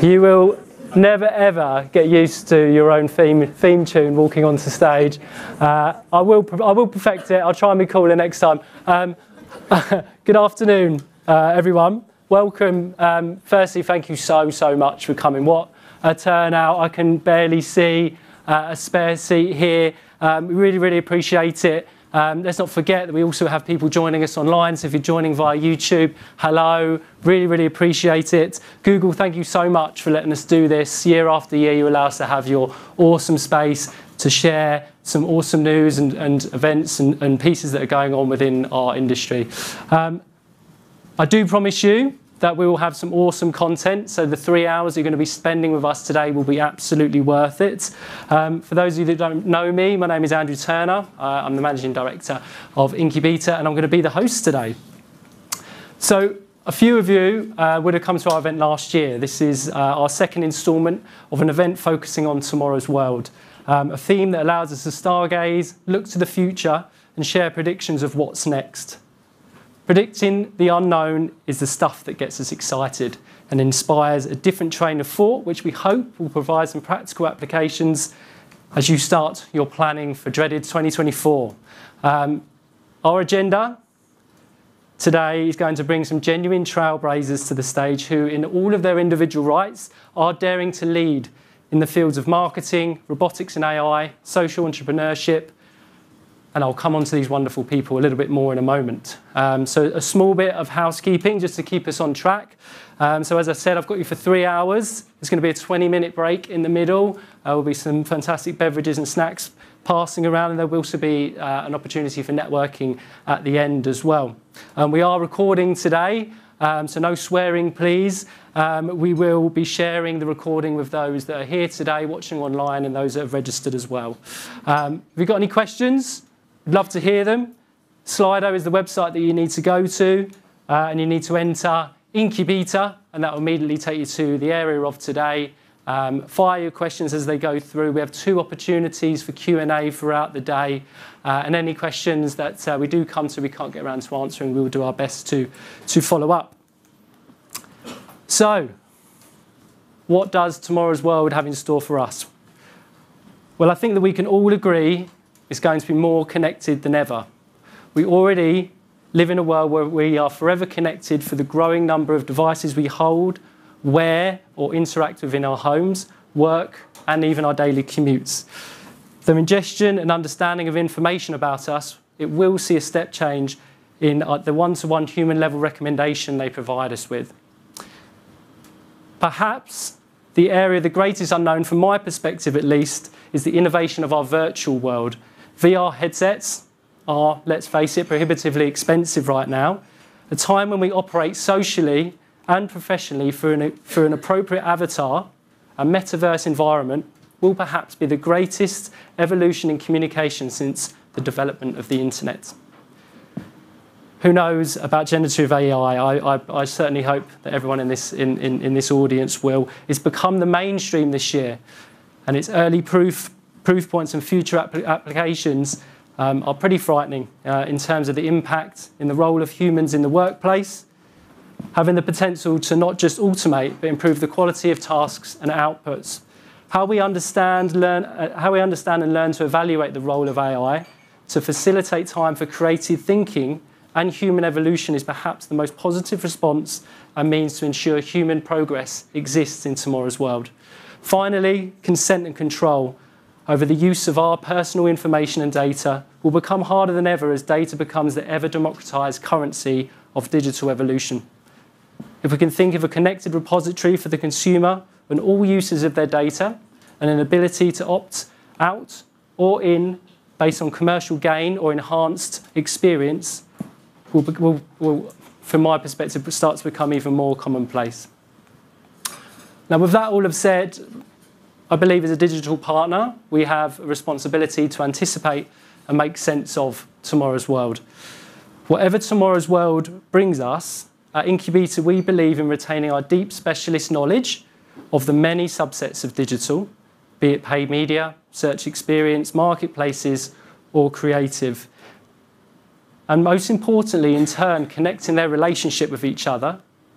You will never ever get used to your own theme tune walking onto stage. I will perfect it. I'll try and be cooler next time. Good afternoon, everyone. Welcome. Firstly, thank you so much for coming. What a turnout. I can barely see a spare seat here. We really appreciate it. Let's not forget that we also have people joining us online. So if you're joining via YouTube, hello, really appreciate it. Google, thank you so much for letting us do this. Year after year, you allow us to have your awesome space to share some awesome news and events and pieces that are going on within our industry. I do promise you that we will have some awesome content. So the 3 hours you're going to be spending with us today will be absolutely worth it. For those of you that don't know me, my name is Andrew Turner. I'm the Managing Director of Incubeta, and I'm going to be the host today. So a few of you would have come to our event last year. This is our second instalment of an event focusing on tomorrow's world, a theme that allows us to stargaze, look to the future, and share predictions of what's next. Predicting the unknown is the stuff that gets us excited and inspires a different train of thought, which we hope will provide some practical applications as you start your planning for dreaded 2024. Our agenda today is going to bring some genuine trailblazers to the stage who, in all of their individual rights, are daring to lead in the fields of marketing, robotics and AI, social entrepreneurship, and I'll come on to these wonderful people a little bit more in a moment. So a small bit of housekeeping just to keep us on track. So as I said, I've got you for 3 hours. There's going to be a 20-minute break in the middle. There will be some fantastic beverages and snacks passing around, and there will also be an opportunity for networking at the end as well. We are recording today, so no swearing, please. We will be sharing the recording with those that are here today, watching online, and those that have registered as well. Have you got any questions? I'd love to hear them. Slido is the website that you need to go to, and you need to enter Incubeta, and that will immediately take you to the area of today. Fire your questions as they go through. We have 2 opportunities for Q&A throughout the day, and any questions that we do come to we can't get around to answering, we will do our best to follow up. So, what does tomorrow's world have in store for us? Well, I think that we can all agree it's going to be more connected than ever. We already live in a world where we are forever connected for the growing number of devices we hold, wear, or interact with in our homes, work, and even our daily commutes. The ingestion and understanding of information about us, it will see a step change in the one-to-one human-level recommendation they provide us with. Perhaps the area of the greatest unknown, from my perspective at least, is the innovation of our virtual world. VR headsets are, let's face it, prohibitively expensive right now. A time when we operate socially and professionally through an appropriate avatar, a metaverse environment, will perhaps be the greatest evolution in communication since the development of the internet. Who knows about generative AI? I certainly hope that everyone in this audience will. It's become the mainstream this year, and its early proof points and future applications are pretty frightening in terms of the impact in the role of humans in the workplace, having the potential to not just automate but improve the quality of tasks and outputs. How we understand and learn to evaluate the role of AI to facilitate time for creative thinking and human evolution is perhaps the most positive response and means to ensure human progress exists in tomorrow's world. Finally, consent and control over the use of our personal information and data will become harder than ever as data becomes the ever-democratized currency of digital evolution. If we can think of a connected repository for the consumer and all uses of their data, and an ability to opt out or in based on commercial gain or enhanced experience, will, from my perspective, start to become even more commonplace. Now, with that all have said, I believe as a digital partner, we have a responsibility to anticipate and make sense of tomorrow's world. Whatever tomorrow's world brings us, at Incubeta, we believe in retaining our deep specialist knowledge of the many subsets of digital, be it paid media, search experience, marketplaces, or creative. And most importantly, in turn, connecting their relationship with each other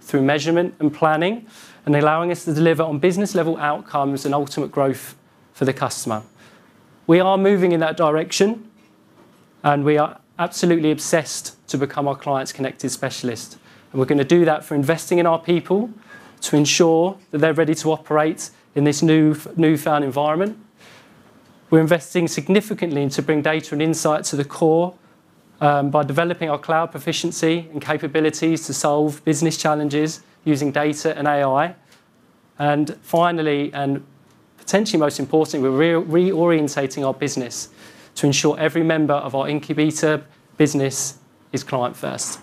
through measurement and planning, and allowing us to deliver on business-level outcomes and ultimate growth for the customer. We are moving in that direction, and we are absolutely obsessed to become our clients' connected specialist. And we're going to do that for investing in our people to ensure that they're ready to operate in this newfound environment. We're investing significantly to bring data and insight to the core by developing our cloud proficiency and capabilities to solve business challenges using data and AI. And finally, and potentially most importantly, we're reorientating our business to ensure every member of our Incubeta business is client first.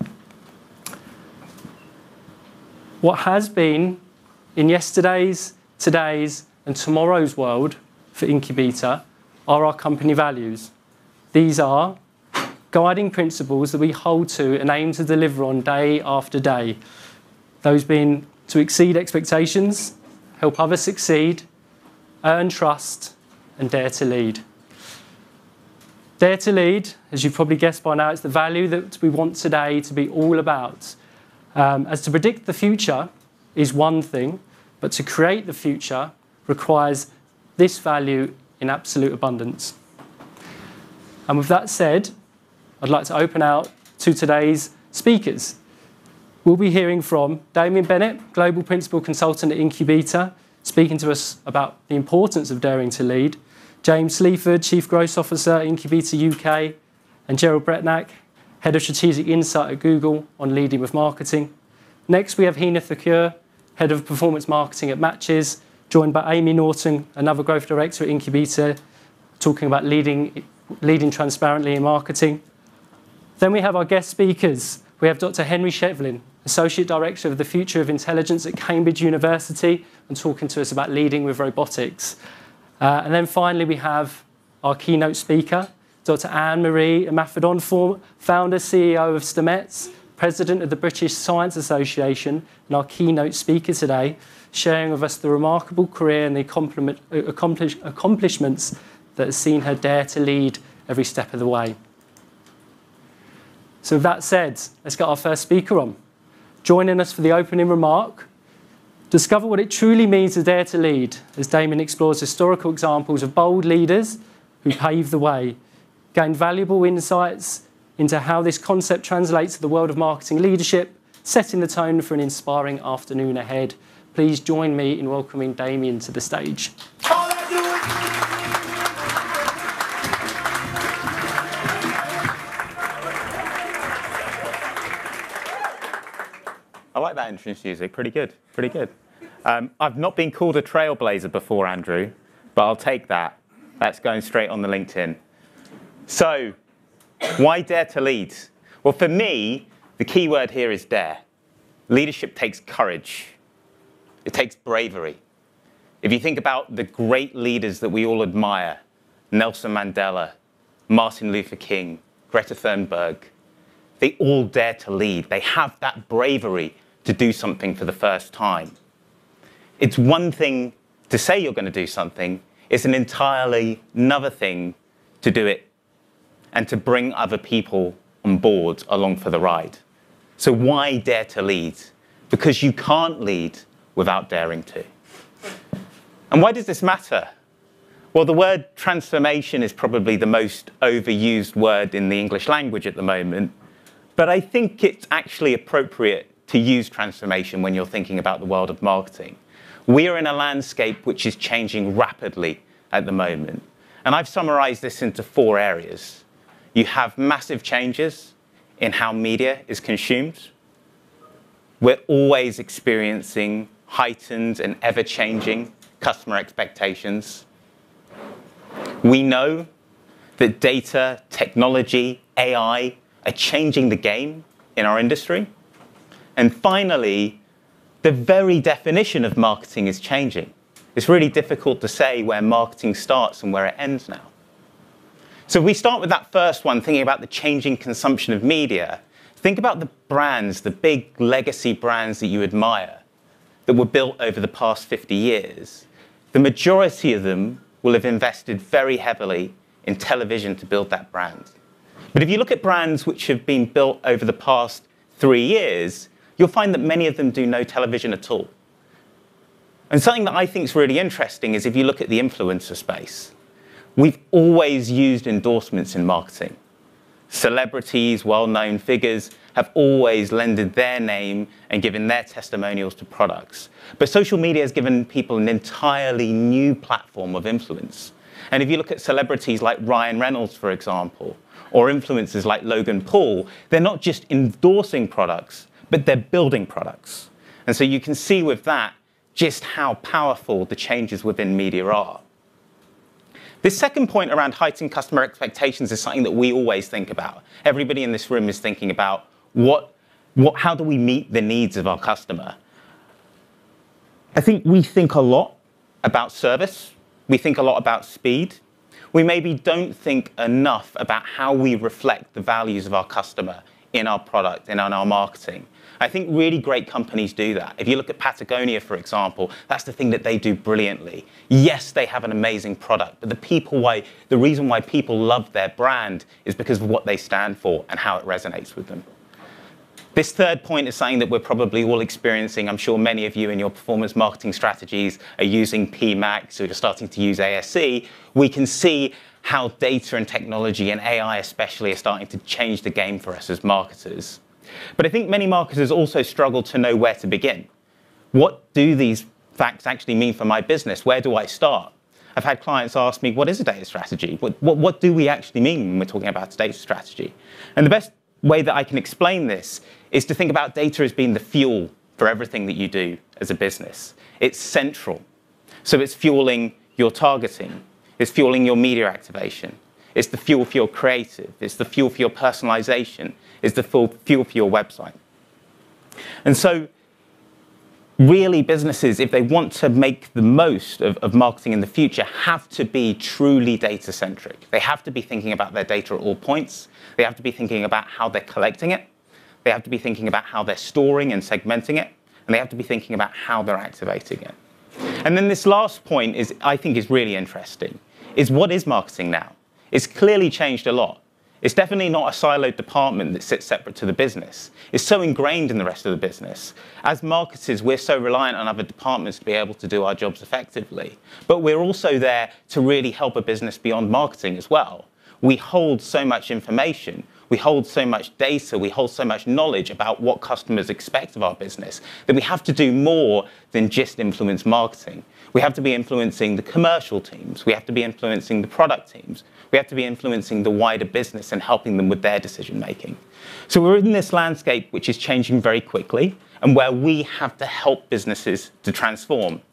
What has been in yesterday's, today's, and tomorrow's world for Incubeta are our company values. These are guiding principles that we hold to and aim to deliver on day after day. Those being to exceed expectations, help others succeed, earn trust, and dare to lead. Dare to lead, as you've probably guessed by now, it's the value that we want today to be all about. As to predict the future is one thing, but to create the future requires this value in absolute abundance. And with that said, I'd like to open out to today's speakers. We'll be hearing from Damien Bennett, Global Principal Consultant at Incubeta, speaking to us about the importance of daring to lead. James Sleaford, Chief Growth Officer at Incubeta UK, and Gerald Bretnack, Head of Strategic Insight at Google on leading with marketing. Next, we have Hina Thakur, Head of Performance Marketing at Matches, joined by Amy Norton, another Growth Director at Incubeta, talking about leading transparently in marketing. Then we have our guest speakers. We have Dr. Henry Shevlin, Associate Director of the Future of Intelligence at Cambridge University, and talking to us about leading with robotics. And then finally, we have our keynote speaker, Dr. Anne-Marie Maffedon, founder, CEO of Stemets, President of the British Science Association, and our keynote speaker today, sharing with us the remarkable career and the accomplishments that has seen her dare to lead every step of the way. So with that said, let's get our first speaker on. Joining us for the opening remark, discover what it truly means to dare to lead, as Damien explores historical examples of bold leaders who paved the way, gain valuable insights into how this concept translates to the world of marketing leadership, setting the tone for an inspiring afternoon ahead. Please join me in welcoming Damien to the stage. I like that entrance music. Pretty good. Pretty good. I've not been called a trailblazer before, Andrew, but I'll take that. That's going straight on the LinkedIn. So, why dare to lead? Well, for me, the key word here is dare. Leadership takes courage. It takes bravery. If you think about the great leaders that we all admire, Nelson Mandela, Martin Luther King, Greta Thunberg, they all dare to lead. They have that bravery to do something for the first time. It's one thing to say you're going to do something. It's an entirely another thing to do it and to bring other people on board along for the ride. So why dare to lead? Because you can't lead without daring to. And why does this matter? Well, the word transformation is probably the most overused word in the English language at the moment. But I think it's actually appropriate to use transformation when you're thinking about the world of marketing. We are in a landscape which is changing rapidly at the moment. And I've summarized this into 4 areas. You have massive changes in how media is consumed. We're always experiencing heightened and ever-changing customer expectations. We know that data, technology, AI are changing the game in our industry. And finally, the very definition of marketing is changing. It's really difficult to say where marketing starts and where it ends now. So we start with that first one, thinking about the changing consumption of media. Think about the brands, the big legacy brands that you admire that were built over the past 50 years. The majority of them will have invested very heavily in television to build that brand. But if you look at brands which have been built over the past 3 years, you'll find that many of them do no television at all. And something that I think is really interesting is if you look at the influencer space, we've always used endorsements in marketing. Celebrities, well-known figures have always lended their name and given their testimonials to products. But social media has given people an entirely new platform of influence. And if you look at celebrities like Ryan Reynolds, for example, or influencers like Logan Paul, they're not just endorsing products, but they're building products. And so you can see with that just how powerful the changes within media are. This second point around heightened customer expectations is something that we always think about. Everybody in this room is thinking about how do we meet the needs of our customer? I think we think a lot about service. We think a lot about speed. We maybe don't think enough about how we reflect the values of our customer in our product and in our marketing. I think really great companies do that. If you look at Patagonia, for example, that's the thing that they do brilliantly. Yes, they have an amazing product, but the reason why people love their brand is because of what they stand for and how it resonates with them. This third point is something that we're probably all experiencing. I'm sure many of you in your performance marketing strategies are using PMAX, or you're starting to use ASC. We can see how data and technology and AI especially are starting to change the game for us as marketers. But I think many marketers also struggle to know where to begin. What do these facts actually mean for my business? Where do I start? I've had clients ask me, what is a data strategy? What do we actually mean when we're talking about a data strategy? And the best way that I can explain this is to think about data as being the fuel for everything that you do as a business. It's central. So it's fueling your targeting. It's fueling your media activation. It's the fuel for your creative. It's the fuel for your personalization. It's the fuel for your website. And so really businesses, if they want to make the most of marketing in the future, have to be truly data-centric. They have to be thinking about their data at all points. They have to be thinking about how they're collecting it. They have to be thinking about how they're storing and segmenting it. And they have to be thinking about how they're activating it. And then this last point I think is really interesting, is what is marketing now? It's clearly changed a lot. It's definitely not a siloed department that sits separate to the business. It's so ingrained in the rest of the business. As marketers, we're so reliant on other departments to be able to do our jobs effectively. But we're also there to really help a business beyond marketing as well. We hold so much information. We hold so much data. We hold so much knowledge about what customers expect of our business that we have to do more than just influence marketing. We have to be influencing the commercial teams. We have to be influencing the product teams. We have to be influencing the wider business and helping them with their decision making. So we're in this landscape which is changing very quickly and where we have to help businesses to transform.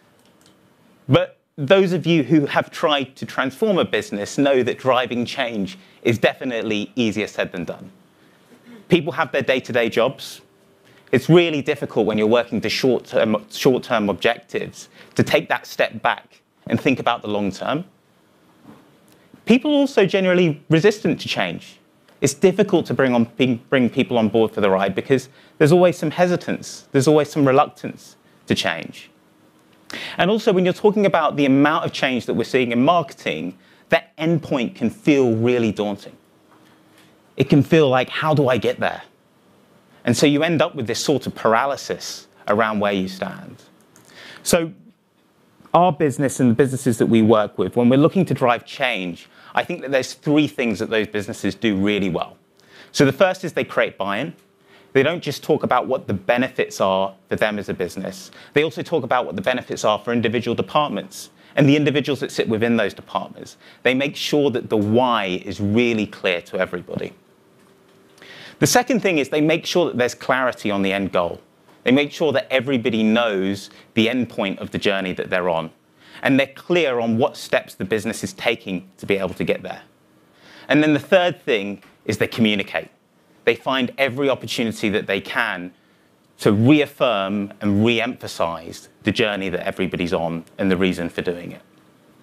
But those of you who have tried to transform a business know that driving change is definitely easier said than done. People have their day-to-day jobs. It's really difficult when you're working to short-term objectives to take that step back and think about the long term. People are also generally resistant to change. It's difficult to bring people on board for the ride because there's always some hesitance. There's always some reluctance to change. And also, when you're talking about the amount of change that we're seeing in marketing, that endpoint can feel really daunting. It can feel like, how do I get there? And so you end up with this sort of paralysis around where you stand. So our business and the businesses that we work with, when we're looking to drive change, I think that there's three things that those businesses do really well. So the first is they create buy-in. They don't just talk about what the benefits are for them as a business. They also talk about what the benefits are for individual departments and the individuals that sit within those departments. They make sure that the why is really clear to everybody. The second thing is they make sure that there's clarity on the end goal. They make sure that everybody knows the end point of the journey that they're on. And they're clear on what steps the business is taking to be able to get there. And then the third thing is they communicate. They find every opportunity that they can to reaffirm and re-emphasize the journey that everybody's on and the reason for doing it.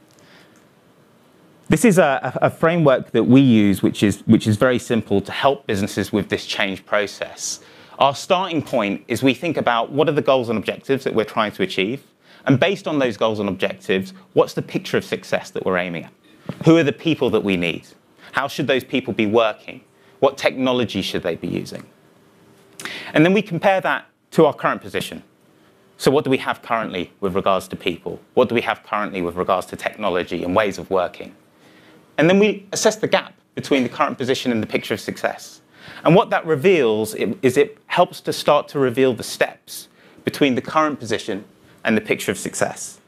This is a framework that we use, which is very simple to help businesses with this change process. Our starting point is we think about what are the goals and objectives that we're trying to achieve. And based on those goals and objectives, what's the picture of success that we're aiming at? Who are the people that we need? How should those people be working? What technology should they be using? And then we compare that to our current position. So what do we have currently with regards to people? What do we have currently with regards to technology and ways of working? And then we assess the gap between the current position and the picture of success. And what that reveals is it helps to start to reveal the steps between the current position and the picture of success.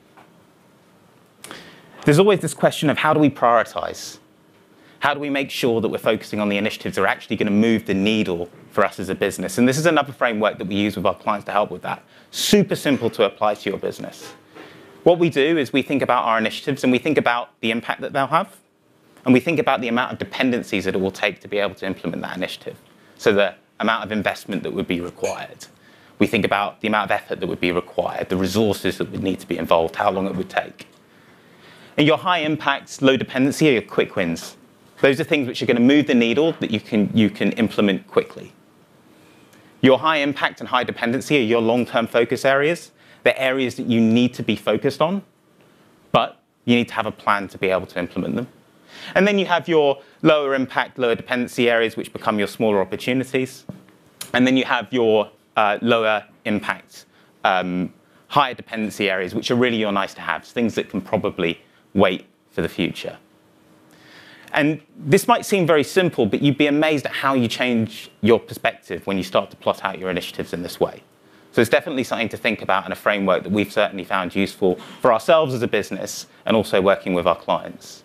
There's always this question of how do we prioritize? How do we make sure that we're focusing on the initiatives that are actually going to move the needle for us as a business? And this is another framework that we use with our clients to help with that. Super simple to apply to your business. What we do is we think about our initiatives and we think about the impact that they'll have. And we think about the amount of dependencies that it will take to be able to implement that initiative. So the amount of investment that would be required. We think about the amount of effort that would be required, the resources that would need to be involved, how long it would take. And your high impact, low dependency are your quick wins. Those are things which are going to move the needle that you can implement quickly. Your high impact and high dependency are your long-term focus areas. They're areas that you need to be focused on, but you need to have a plan to be able to implement them. And then you have your lower impact, lower dependency areas, which become your smaller opportunities. And then you have your lower impact, higher dependency areas, which are really your nice to haves, things that can probably wait for the future. And this might seem very simple, but you'd be amazed at how you change your perspective when you start to plot out your initiatives in this way. So it's definitely something to think about and a framework that we've certainly found useful for ourselves as a business and also working with our clients.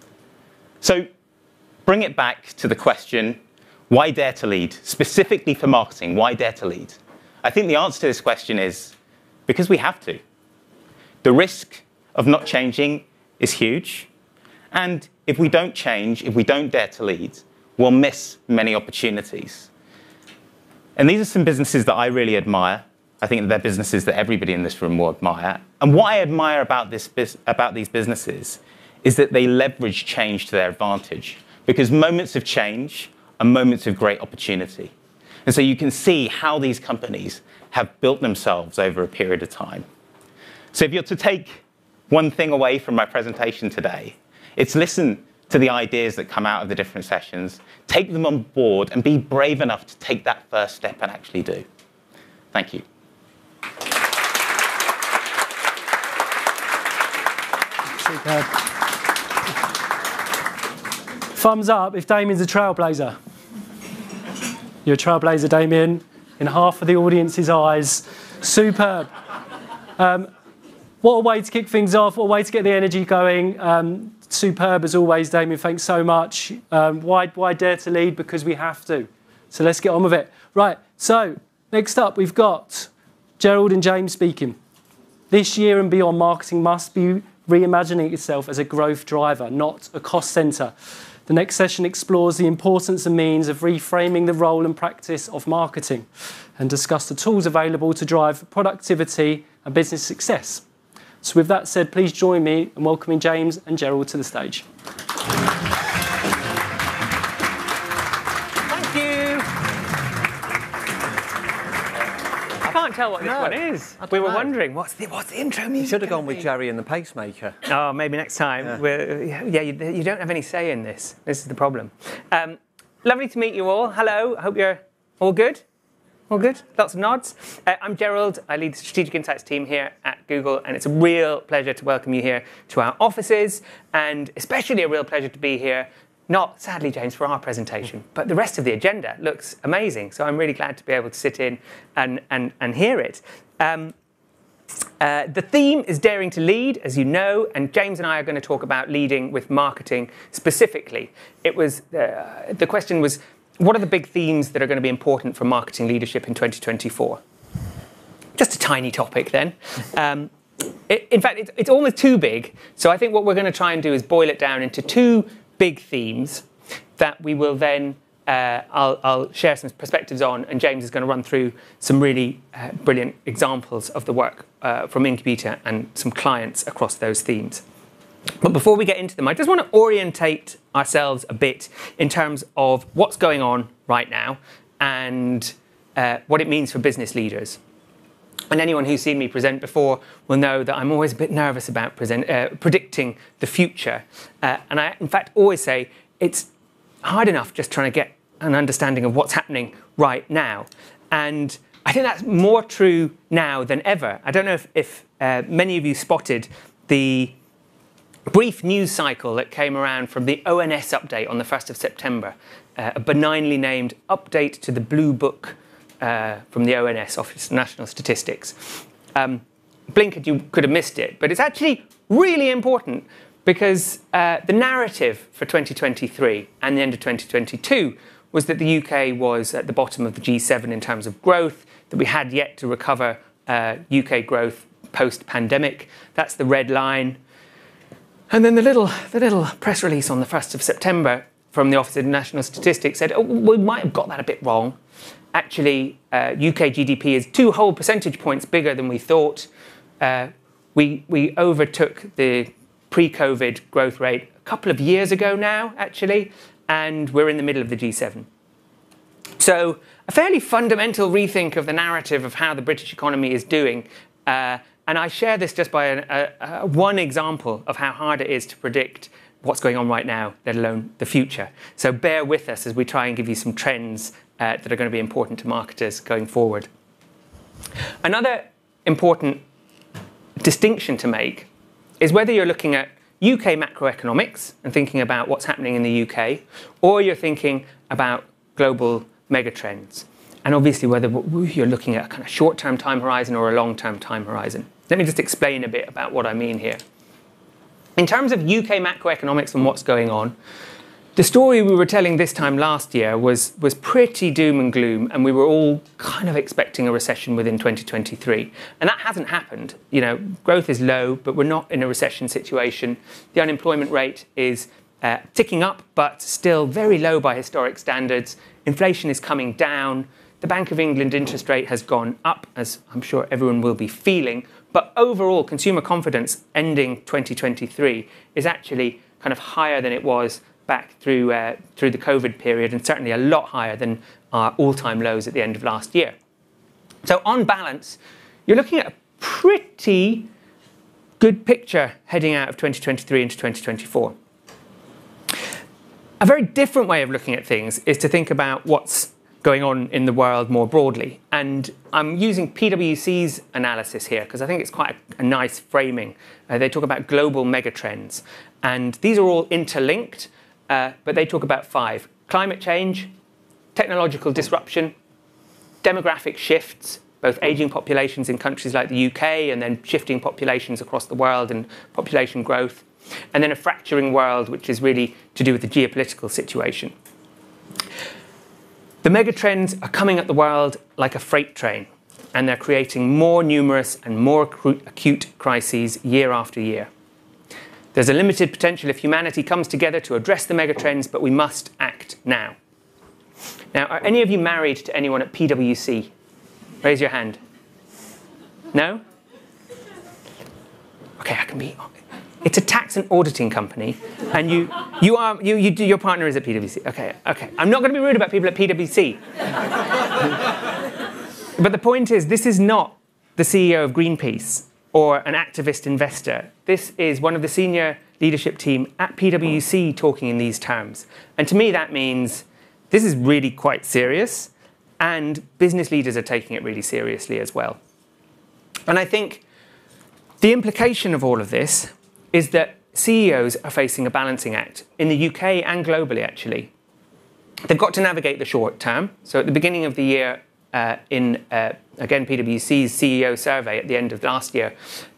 So bring it back to the question, why dare to lead? Specifically for marketing, why dare to lead? I think the answer to this question is because we have to. The risk of not changing is huge. And if we don't change, if we don't dare to lead, we'll miss many opportunities. And these are some businesses that I really admire. I think they're businesses that everybody in this room will admire. And what I admire about these businesses is that they leverage change to their advantage. Because moments of change are moments of great opportunity. And so you can see how these companies have built themselves over a period of time. So if you're to take one thing away from my presentation today, it's listen to the ideas that come out of the different sessions, take them on board, and be brave enough to take that first step and actually do. Thank you. Superb. Thumbs up if Damien's a trailblazer. You're a trailblazer, Damien, in half of the audience's eyes. Superb. What a way to kick things off, what a way to get the energy going. Superb as always, Damien, thanks so much. Why dare to lead? Because we have to. So let's get on with it. Right, so next up we've got Gerald and James speaking. This year and beyond, marketing must be reimagining itself as a growth driver, not a cost centre. The next session explores the importance and means of reframing the role and practice of marketing and discuss the tools available to drive productivity and business success. So with that said, please join me in welcoming James and Gerald to the stage. Thank you. I can't tell what this one is. We were wondering, what's the intro music? You should have gone with Jerry and the pacemaker. Oh, maybe next time. Yeah, you don't have any say in this. This is the problem. Lovely to meet you all. Hello. I hope you're all good. All good? Lots of nods. I'm Gerald. I lead the Strategic Insights team here at Google, and it's a real pleasure to welcome you here to our offices, and especially a real pleasure to be here, not, sadly, James, for our presentation, but the rest of the agenda looks amazing, so I'm really glad to be able to sit in and hear it. The theme is Daring to Lead, as you know, and James and I are going to talk about leading with marketing specifically. It was the question was, what are the big themes that are going to be important for marketing leadership in 2024? Just a tiny topic then. In fact, it's almost too big. So I think what we're going to try and do is boil it down into two big themes that we will then, I'll share some perspectives on, and James is going to run through some really brilliant examples of the work from Incubeta and some clients across those themes. But before we get into them, I just want to orientate ourselves a bit in terms of what's going on right now and what it means for business leaders. And anyone who's seen me present before will know that I'm always a bit nervous about predicting the future. And I, in fact, always say it's hard enough just trying to get an understanding of what's happening right now. And I think that's more true now than ever. I don't know if many of you spotted the brief news cycle that came around from the ONS update on the 1st of September, a benignly named update to the Blue Book from the ONS, Office of National Statistics. Blink, you could have missed it, but it's actually really important because the narrative for 2023 and the end of 2022 was that the UK was at the bottom of the G7 in terms of growth, that we had yet to recover UK growth post-pandemic. That's the red line. And then the little press release on the 1st of September from the Office of National Statistics said, oh, we might have got that a bit wrong. Actually, UK GDP is 2 whole percentage points bigger than we thought. We overtook the pre-COVID growth rate a couple of years ago now, actually, and we're in the middle of the G7. So a fairly fundamental rethink of the narrative of how the British economy is doing. And I share this just by one example of how hard it is to predict what's going on right now, let alone the future. So bear with us as we try and give you some trends that are going to be important to marketers going forward. Another important distinction to make is whether you're looking at UK macroeconomics and thinking about what's happening in the UK, or you're thinking about global megatrends. And obviously whether you're looking at a kind of short-term time horizon or a long-term time horizon. Let me just explain a bit about what I mean here. In terms of UK macroeconomics and what's going on, the story we were telling this time last year was pretty doom and gloom, and we were all kind of expecting a recession within 2023. And that hasn't happened. You know, growth is low, but we're not in a recession situation. The unemployment rate is ticking up, but still very low by historic standards. Inflation is coming down. The Bank of England interest rate has gone up, as I'm sure everyone will be feeling. But overall, consumer confidence ending 2023 is actually kind of higher than it was back through the COVID period, and certainly a lot higher than our all-time lows at the end of last year. So on balance, you're looking at a pretty good picture heading out of 2023 into 2024. A very different way of looking at things is to think about what's going on in the world more broadly. And I'm using PwC's analysis here because I think it's quite a nice framing. They talk about global megatrends. And these are all interlinked, but they talk about 5. Climate change, technological disruption, demographic shifts, both aging populations in countries like the UK and then shifting populations across the world and population growth, and then a fracturing world, which is really to do with the geopolitical situation. The megatrends are coming at the world like a freight train, and they're creating more numerous and more acute crises year after year. There's a limited potential if humanity comes together to address the megatrends, but we must act now. Now, are any of you married to anyone at PwC? Raise your hand. No? Okay, I can be. It's a tax and auditing company, and your partner is at PwC. Okay. I'm not going to be rude about people at PwC. But the point is, this is not the CEO of Greenpeace or an activist investor. This is one of the senior leadership team at PwC talking in these terms. And to me, that means this is really quite serious, and business leaders are taking it really seriously as well. And I think the implication of all of this is that CEOs are facing a balancing act in the UK and globally, actually. They've got to navigate the short term. So at the beginning of the year, again, PwC's CEO survey at the end of last year,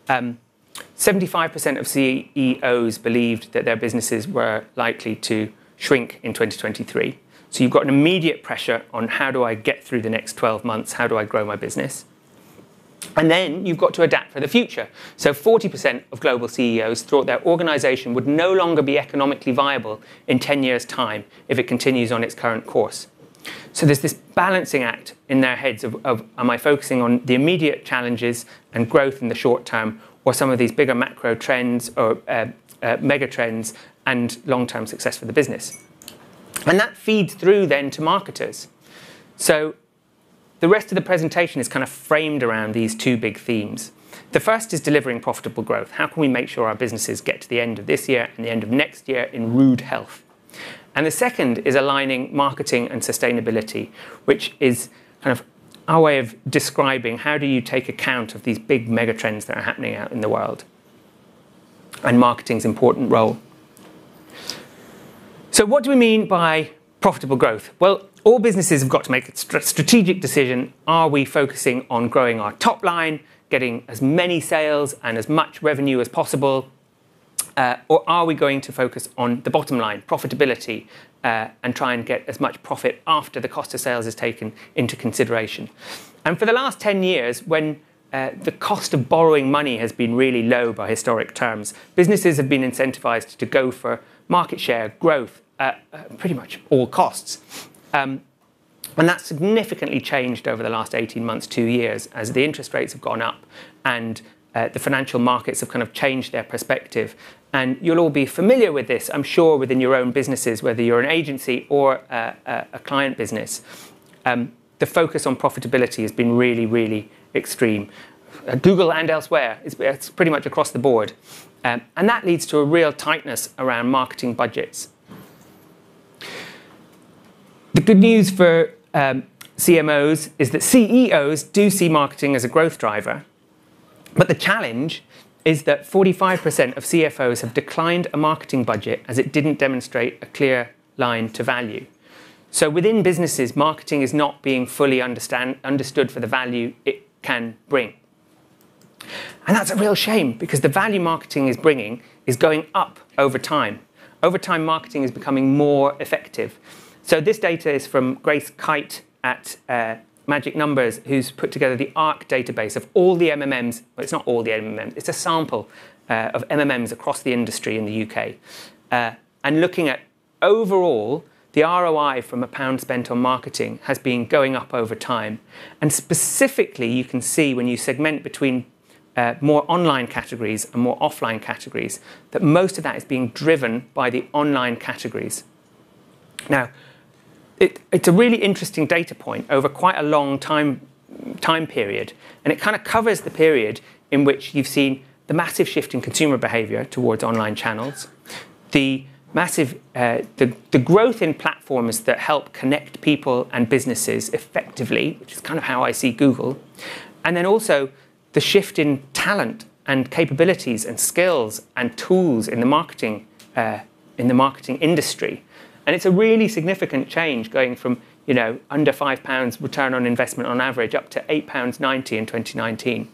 75% of CEOs believed that their businesses were likely to shrink in 2023. So you've got an immediate pressure on how do I get through the next 12 months? How do I grow my business? And then you've got to adapt for the future. So 40% of global CEOs thought their organization would no longer be economically viable in 10 years' time if it continues on its current course. So there's this balancing act in their heads of am I focusing on the immediate challenges and growth in the short term, or some of these bigger macro trends or mega trends and long-term success for the business. And that feeds through then to marketers. So the rest of the presentation is kind of framed around these 2 big themes. The first is delivering profitable growth. How can we make sure our businesses get to the end of this year and the end of next year in rude health? And the second is aligning marketing and sustainability, which is kind of our way of describing how do you take account of these big mega trends that are happening out in the world and marketing's important role. So what do we mean by profitable growth? Well, all businesses have got to make a strategic decision. Are we focusing on growing our top line, getting as many sales and as much revenue as possible? Or are we going to focus on the bottom line, profitability, and try and get as much profit after the cost of sales is taken into consideration? And for the last 10 years, when the cost of borrowing money has been really low by historic terms, businesses have been incentivized to go for market share growth at pretty much all costs. And that's significantly changed over the last 18 months, 2 years, as the interest rates have gone up and the financial markets have kind of changed their perspective. And you'll all be familiar with this, I'm sure, within your own businesses, whether you're an agency or a client business. The focus on profitability has been really, really extreme. Google and elsewhere, it's pretty much across the board. And that leads to a real tightness around marketing budgets. The good news for CMOs is that CEOs do see marketing as a growth driver. But the challenge is that 45% of CFOs have declined a marketing budget as it didn't demonstrate a clear line to value. So within businesses, marketing is not being fully understood for the value it can bring. And that's a real shame, because the value marketing is bringing is going up over time. Over time, marketing is becoming more effective. So this data is from Grace Kite at Magic Numbers, who's put together the ARC database of all the MMMs. Well, it's not all the MMMs, it's a sample of MMMs across the industry in the UK. And looking at overall, the ROI from £1 spent on marketing has been going up over time. And specifically, you can see when you segment between more online categories and more offline categories, that most of that is being driven by the online categories. Now, it's a really interesting data point over quite a long time period, and it kind of covers the period in which you've seen the massive shift in consumer behavior towards online channels, the massive the growth in platforms that help connect people and businesses effectively, which is kind of how I see Google, and then also the shift in talent and capabilities and skills and tools in the marketing industry. And it's a really significant change, going from, you know, under £5 return on investment on average up to £8.90 in 2019.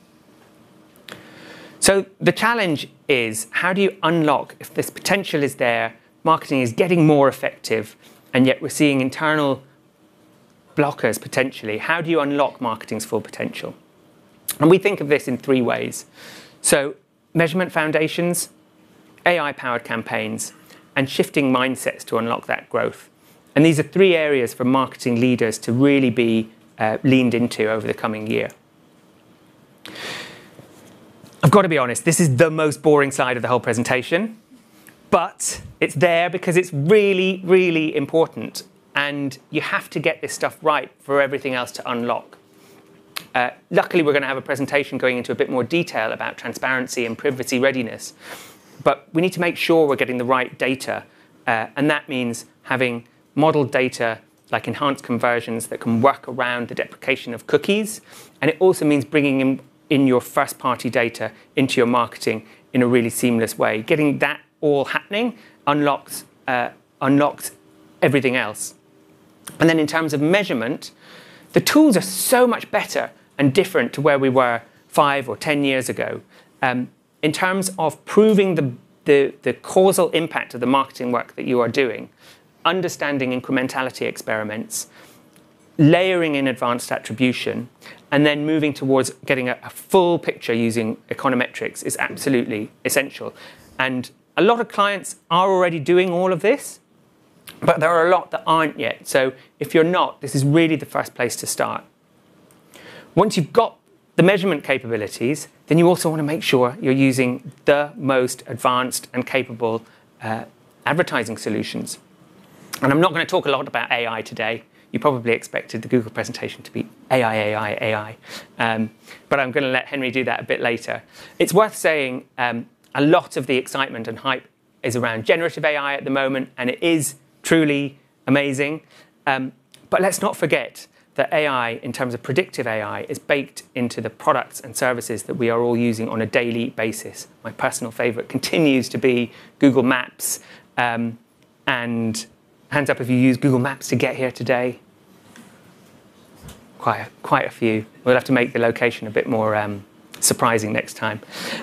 So the challenge is, how do you unlock, if this potential is there, marketing is getting more effective, and yet we're seeing internal blockers potentially, how do you unlock marketing's full potential? And we think of this in 3 ways. So measurement foundations, AI-powered campaigns, and shifting mindsets to unlock that growth. And these are 3 areas for marketing leaders to really be leaned into over the coming year. I've got to be honest, this is the most boring slide of the whole presentation, but it's there because it's really, really important. And you have to get this stuff right for everything else to unlock. Luckily, we're going to have a presentation going into a bit more detail about transparency and privacy readiness. But we need to make sure we're getting the right data. And that means having modeled data like enhanced conversions that can work around the deprecation of cookies. And it also means bringing in your first-party data into your marketing in a really seamless way. Getting that all happening unlocks everything else. And then in terms of measurement, the tools are so much better and different to where we were 5 or 10 years ago. In terms of proving the causal impact of the marketing work that you are doing, understanding incrementality experiments, layering in advanced attribution, and then moving towards getting a full picture using econometrics is absolutely essential. And a lot of clients are already doing all of this, but there are a lot that aren't yet. So if you're not, this is really the first place to start. Once you've got the measurement capabilities, then you also want to make sure you're using the most advanced and capable advertising solutions. And I'm not going to talk a lot about AI today. You probably expected the Google presentation to be AI. But I'm going to let Henry do that a bit later. It's worth saying a lot of the excitement and hype is around generative AI at the moment, and it is truly amazing. But let's not forget that AI, in terms of predictive AI, is baked into the products and services that we are all using on a daily basis. My personal favorite continues to be Google Maps. And hands up if you use Google Maps to get here today. Quite a few. We'll have to make the location a bit more surprising next time.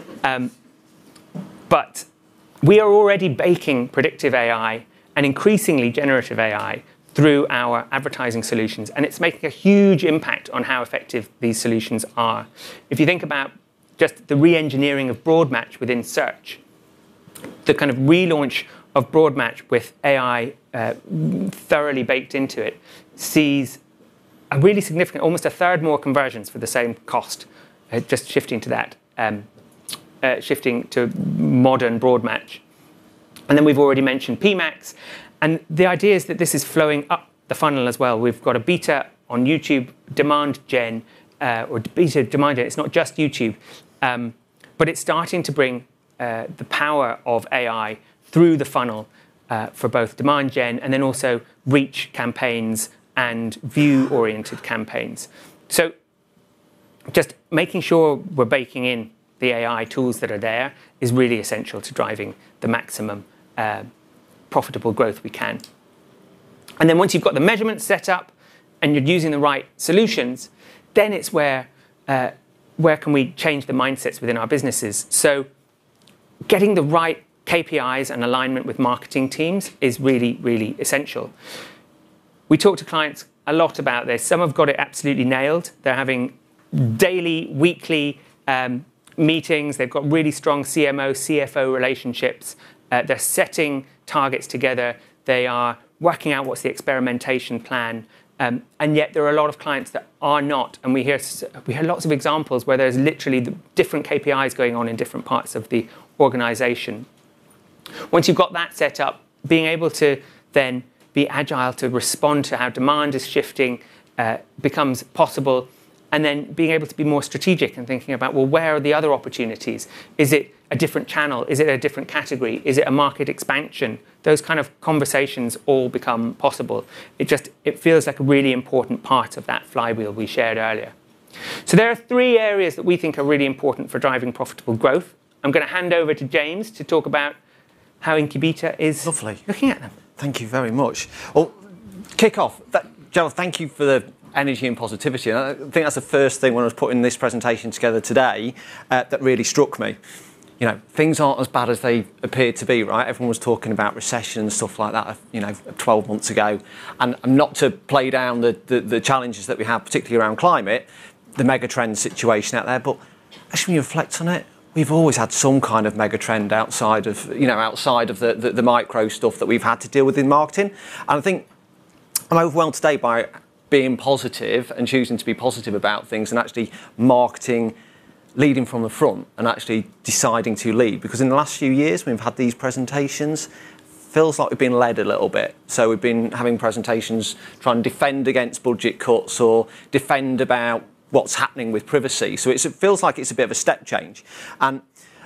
But we are already baking predictive AI and increasingly generative AI through our advertising solutions, and it's making a huge impact on how effective these solutions are. If you think about just the re-engineering of broad match within search, the kind of relaunch of broad match with AI thoroughly baked into it sees a really significant, almost a third more conversions for the same cost, just shifting to that, shifting to modern broad match. And then we've already mentioned PMAX. And the idea is that this is flowing up the funnel as well. We've got a beta on YouTube, demand gen, or beta demand gen. It's not just YouTube, but it's starting to bring the power of AI through the funnel for both demand gen and then also reach campaigns and view-oriented campaigns. So just making sure we're baking in the AI tools that are there is really essential to driving the maximum profitable growth we can. And then once you've got the measurements set up and you're using the right solutions, then it's where can we change the mindsets within our businesses. So getting the right KPIs and alignment with marketing teams is really, really essential. We talk to clients a lot about this. Some have got it absolutely nailed. They're having daily, weekly meetings. They've got really strong CMO, CFO relationships. They're setting targets together. They are working out what's the experimentation plan. And yet there are a lot of clients that are not. And we hear lots of examples where there's literally different KPIs going on in different parts of the organization. Once you've got that set up, being able to then be agile to respond to how demand is shifting becomes possible. And then being able to be more strategic and thinking about, well, where are the other opportunities? Is it a different channel? Is it a different category? Is it a market expansion? Those kind of conversations all become possible. It feels like a really important part of that flywheel we shared earlier. So there are 3 areas that we think are really important for driving profitable growth. I'm going to hand over to James to talk about how Incubeta is looking at them. Thank you very much. Well, kick off. Gerald, thank you for the energy and positivity. And I think that's the first thing when I was putting this presentation together today that really struck me. You know, things aren't as bad as they appear to be, right? Everyone was talking about recession and stuff like that, 12 months ago. And not to play down the challenges that we have, particularly around climate, the megatrend situation out there, but actually when you reflect on it, we've always had some kind of megatrend outside of the micro stuff that we've had to deal with in marketing. And I think I'm overwhelmed today by being positive and choosing to be positive about things and actually marketing, leading from the front and actually deciding to lead. Because in the last few years, we've had these presentations, feels like we've been led a little bit. So we've been having presentations trying to defend against budget cuts or defend about what's happening with privacy. So it feels like it's a bit of a step change. And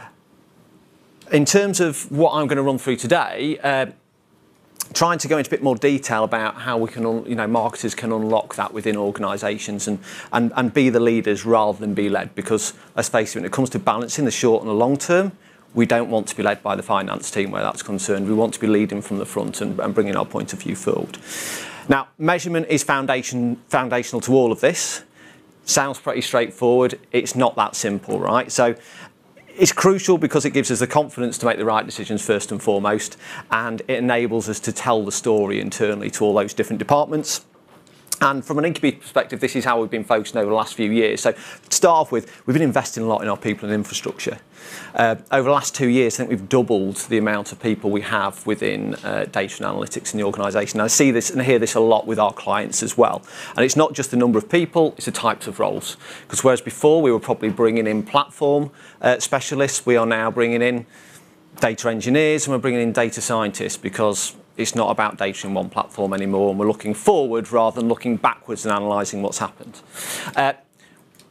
in terms of what I'm going to run through today, trying to go into a bit more detail about how we can, marketers can unlock that within organisations and be the leaders rather than be led. Because let's face it, when it comes to balancing the short and the long term, we don't want to be led by the finance team where that's concerned. We want to be leading from the front and bringing our point of view forward. Now, measurement is foundational to all of this. Sounds pretty straightforward. It's not that simple, right? So it's crucial because it gives us the confidence to make the right decisions first and foremost, and it enables us to tell the story internally to all those different departments. And from an Incubeta perspective, this is how we've been focusing over the last few years. So to start off with, we've been investing a lot in our people and infrastructure. Over the last 2 years, I think we've doubled the amount of people we have within data and analytics in the organisation. I see this and hear this a lot with our clients as well. And it's not just the number of people, it's the types of roles. Because whereas before we were probably bringing in platform specialists, we are now bringing in data engineers and we're bringing in data scientists because it's not about data in one platform anymore, and we're looking forward rather than looking backwards and analysing what's happened.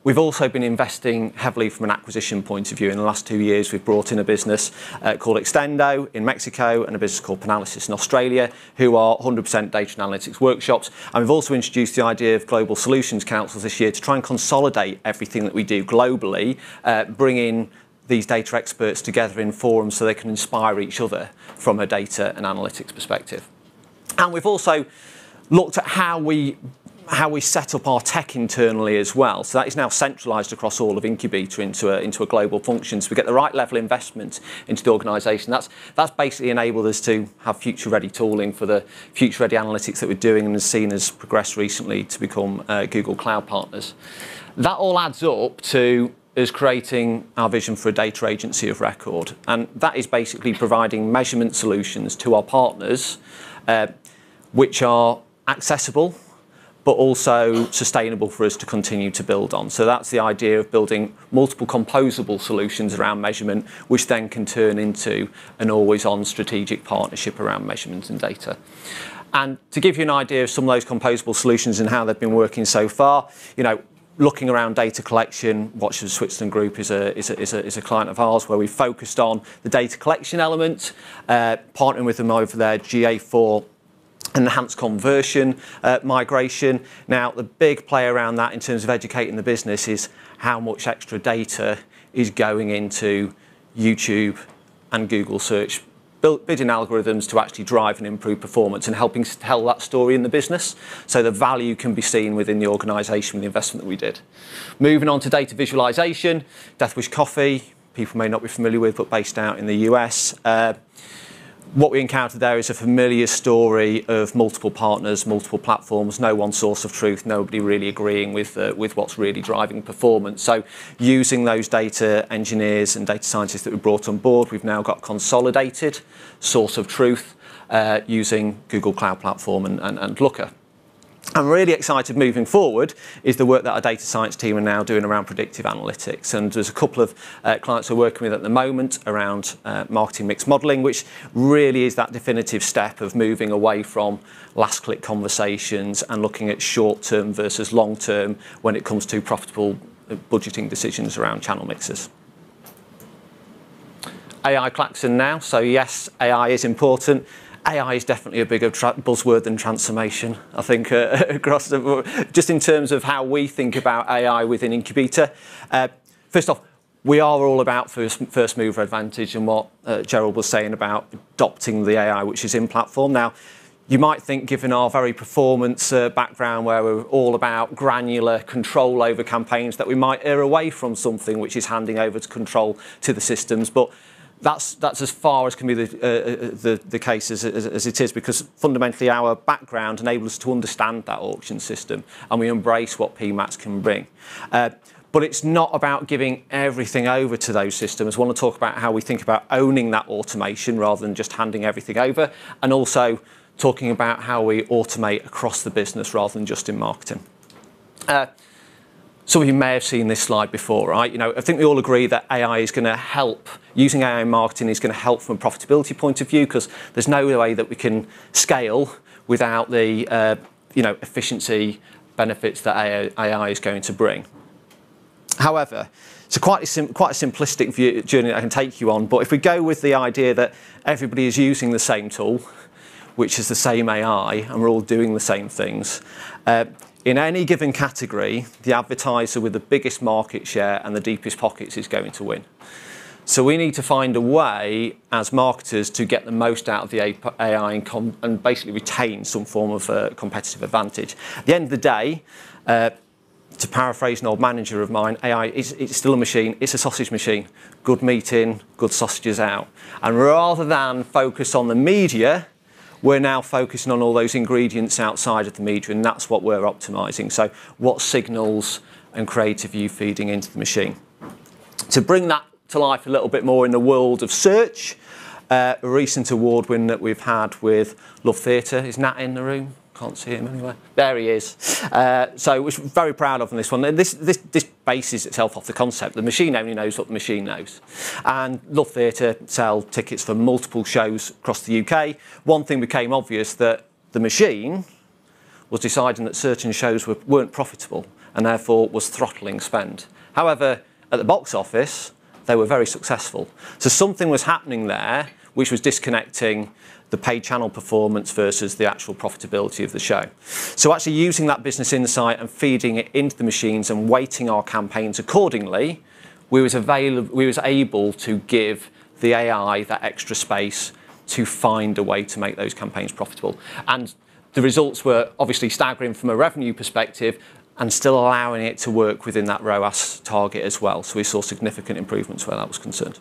We've also been investing heavily from an acquisition point of view. In the last 2 years, we've brought in a business called Extendo in Mexico and a business called Panalysis in Australia, who are 100% data and analytics workshops. And we've also introduced the idea of global solutions councils this year to try and consolidate everything that we do globally, bring in these data experts together in forums so they can inspire each other from a data and analytics perspective. And we've also looked at how we set up our tech internally as well. So that is now centralised across all of Incubeta into a global function. So we get the right level of investment into the organisation. That's basically enabled us to have future-ready tooling for the future-ready analytics that we're doing and has seen us progress recently to become Google Cloud partners. That all adds up to is creating our vision for a data agency of record. And that is basically providing measurement solutions to our partners, which are accessible, but also sustainable for us to continue to build on. So that's the idea of building multiple composable solutions around measurement, which then can turn into an always-on strategic partnership around measurement and data. And to give you an idea of some of those composable solutions and how they've been working so far, looking around data collection, Watches of Switzerland Group is a client of ours where we focused on the data collection element, partnering with them over their GA4 enhanced conversion migration. Now, the big play around that in terms of educating the business is how much extra data is going into YouTube and Google search bidding algorithms to actually drive and improve performance and helping tell that story in the business so the value can be seen within the organisation with the investment that we did. Moving on to data visualisation, Death Wish Coffee, people may not be familiar with, but based out in the US. What we encountered there is a familiar story of multiple partners, multiple platforms, no one source of truth, nobody really agreeing with what's really driving performance. So using those data engineers and data scientists that we brought on board, we've now got consolidated source of truth using Google Cloud Platform and Looker. I'm really excited moving forward is the work that our data science team are now doing around predictive analytics. And there's a couple of clients we're working with at the moment around marketing mix modelling, which really is that definitive step of moving away from last click conversations and looking at short term versus long term when it comes to profitable budgeting decisions around channel mixes. AI klaxon now. So yes, AI is important. AI is definitely a bigger buzzword than transformation, I think, across the board. Just in terms of how we think about AI within Incubeta. First off, we are all about first mover advantage and what Gerald was saying about adopting the AI which is in platform. Now, you might think, given our very performance background where we're all about granular control over campaigns, that we might err away from something which is handing over to control to the systems. But that's as far as can be the case as it is, because fundamentally our background enables us to understand that auction system and we embrace what PMAX can bring. But it's not about giving everything over to those systems. I want to talk about how we think about owning that automation rather than just handing everything over, and also talking about how we automate across the business rather than just in marketing. Some of you may have seen this slide before, right? I think we all agree that AI is going to help. Using AI in marketing is going to help from a profitability point of view, because there's no way that we can scale without the efficiency benefits that AI is going to bring. However, it's quite a simplistic journey that I can take you on. But if we go with the idea that everybody is using the same tool, which is the same AI, and we're all doing the same things, in any given category, the advertiser with the biggest market share and the deepest pockets is going to win. So we need to find a way as marketers to get the most out of the AI and basically retain some form of competitive advantage. At the end of the day, to paraphrase an old manager of mine, AI it's still a machine, it's a sausage machine. Good meat in, good sausages out. And rather than focus on the media, we're now focusing on all those ingredients outside of the media, and that's what we're optimizing. So what signals and creative are you feeding into the machine? To bring that to life a little bit more in the world of search, a recent award win that we've had with Love Theatre. Is Nat in the room? Can't see him anywhere. There he is. So we're very proud of this one. And this bases itself off the concept. The machine only knows what the machine knows. And Love Theatre sell tickets for multiple shows across the UK. One thing became obvious, that the machine was deciding that certain shows weren't profitable. and therefore was throttling spend. However, at the box office, they were very successful. So something was happening there which was disconnecting the paid channel performance versus the actual profitability of the show. So actually using that business insight and feeding it into the machines and weighting our campaigns accordingly, we was able to give the AI that extra space to find a way to make those campaigns profitable. And the results were obviously staggering from a revenue perspective and still allowing it to work within that ROAS target as well. So we saw significant improvements where that was concerned.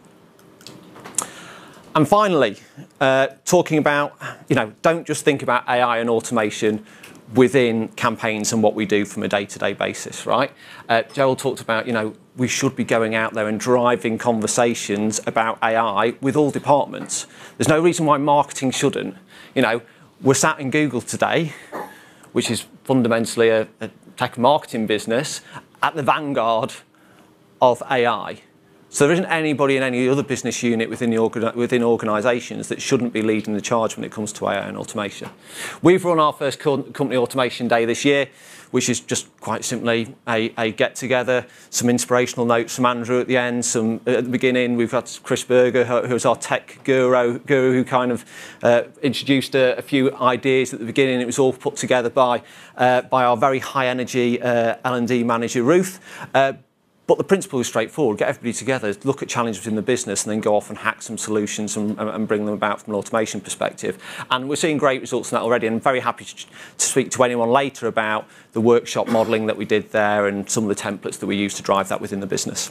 And finally, talking about, don't just think about AI and automation within campaigns and what we do from a day-to-day basis, right? Gerald talked about, we should be going out there and driving conversations about AI with all departments. There's no reason why marketing shouldn't. We're sat in Google today, which is fundamentally a tech marketing business, at the vanguard of AI. So there isn't anybody in any other business unit within organisations that shouldn't be leading the charge when it comes to AI and automation. We've run our first company automation day this year, which is just quite simply a get-together, some inspirational notes from Andrew at the end, at the beginning. We've got Chris Berger, who's our tech guru who kind of introduced a few ideas at the beginning. It was all put together by our very high-energy L&D manager, Ruth. But the principle is straightforward. Get everybody together, look at challenges in the business, and then go off and hack some solutions and bring them about from an automation perspective. And we're seeing great results in that already. And I'm very happy to speak to anyone later about the workshop modelling that we did there and some of the templates that we use to drive that within the business.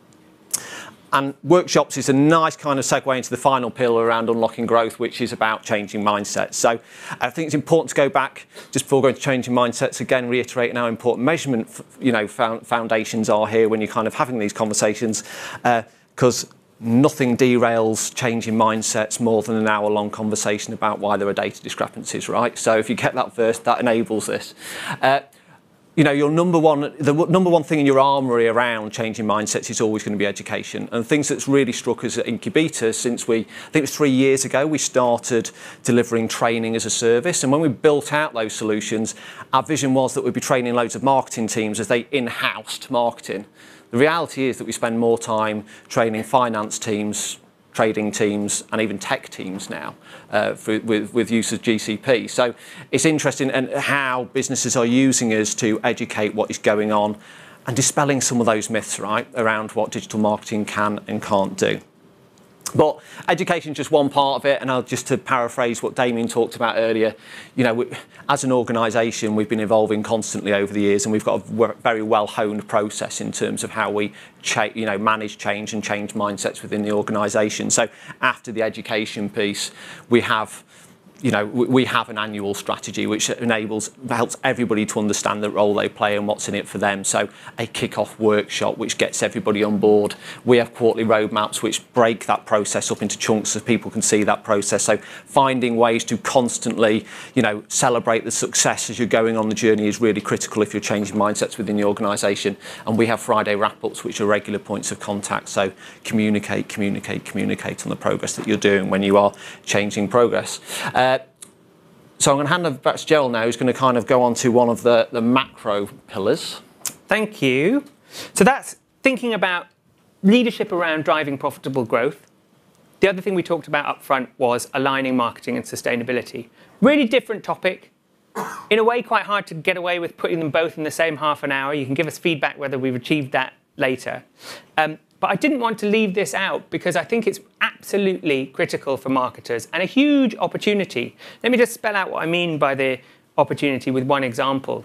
And workshops is a nice kind of segue into the final pillar around unlocking growth, which is about changing mindsets. So I think it's important to go back, just before going to changing mindsets, again, reiterating how important measurement foundations are here when you're kind of having these conversations, because nothing derails changing mindsets more than an hour-long conversation about why there are data discrepancies, right? So if you get that first, that enables this. The number one thing in your armoury around changing mindsets is always going to be education. And things that's really struck us at Incubeta since I think it was 3 years ago, we started delivering training as a service. And when we built out those solutions, our vision was that we'd be training loads of marketing teams as they in-housed marketing. The reality is that we spend more time training finance teams, trading teams, and even tech teams now with use of GCP. So it's interesting and how businesses are using us to educate what is going on and dispelling some of those myths, right, around what digital marketing can and can't do. But education is just one part of it, and just to paraphrase what Damien talked about earlier, as an organisation, we've been evolving constantly over the years, and we've got a very well-honed process in terms of how we manage change and change mindsets within the organisation. So after the education piece, we have an annual strategy which helps everybody to understand the role they play and what's in it for them. So a kick-off workshop which gets everybody on board. We have quarterly roadmaps which break that process up into chunks so people can see that process. So finding ways to constantly, celebrate the success as you're going on the journey is really critical if you're changing mindsets within the organisation. And we have Friday wrap-ups which are regular points of contact. So communicate on the progress that you're doing when you are changing progress. So I'm going to hand over back to Gerald now, who's going to kind of go on to one of the macro pillars. Thank you. So that's thinking about leadership around driving profitable growth. The other thing we talked about up front was aligning marketing and sustainability. Really different topic. In a way, quite hard to get away with putting them both in the same half an hour. You can give us feedback whether we've achieved that later. But I didn't want to leave this out because I think it's absolutely critical for marketers and a huge opportunity. Let me just spell out what I mean by the opportunity with one example.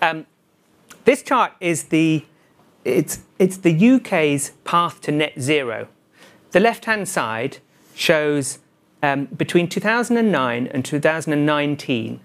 This chart is it's the UK's path to net zero. The left-hand side shows between 2009 and 2019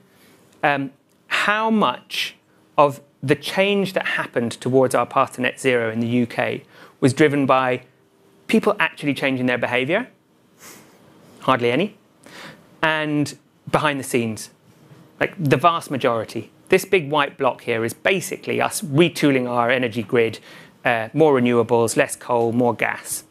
how much of the change that happened towards our path to net zero in the UK was driven by people actually changing their behaviour, hardly any, and behind the scenes, like the vast majority. This big white block here is basically us retooling our energy grid, more renewables, less coal, more gas.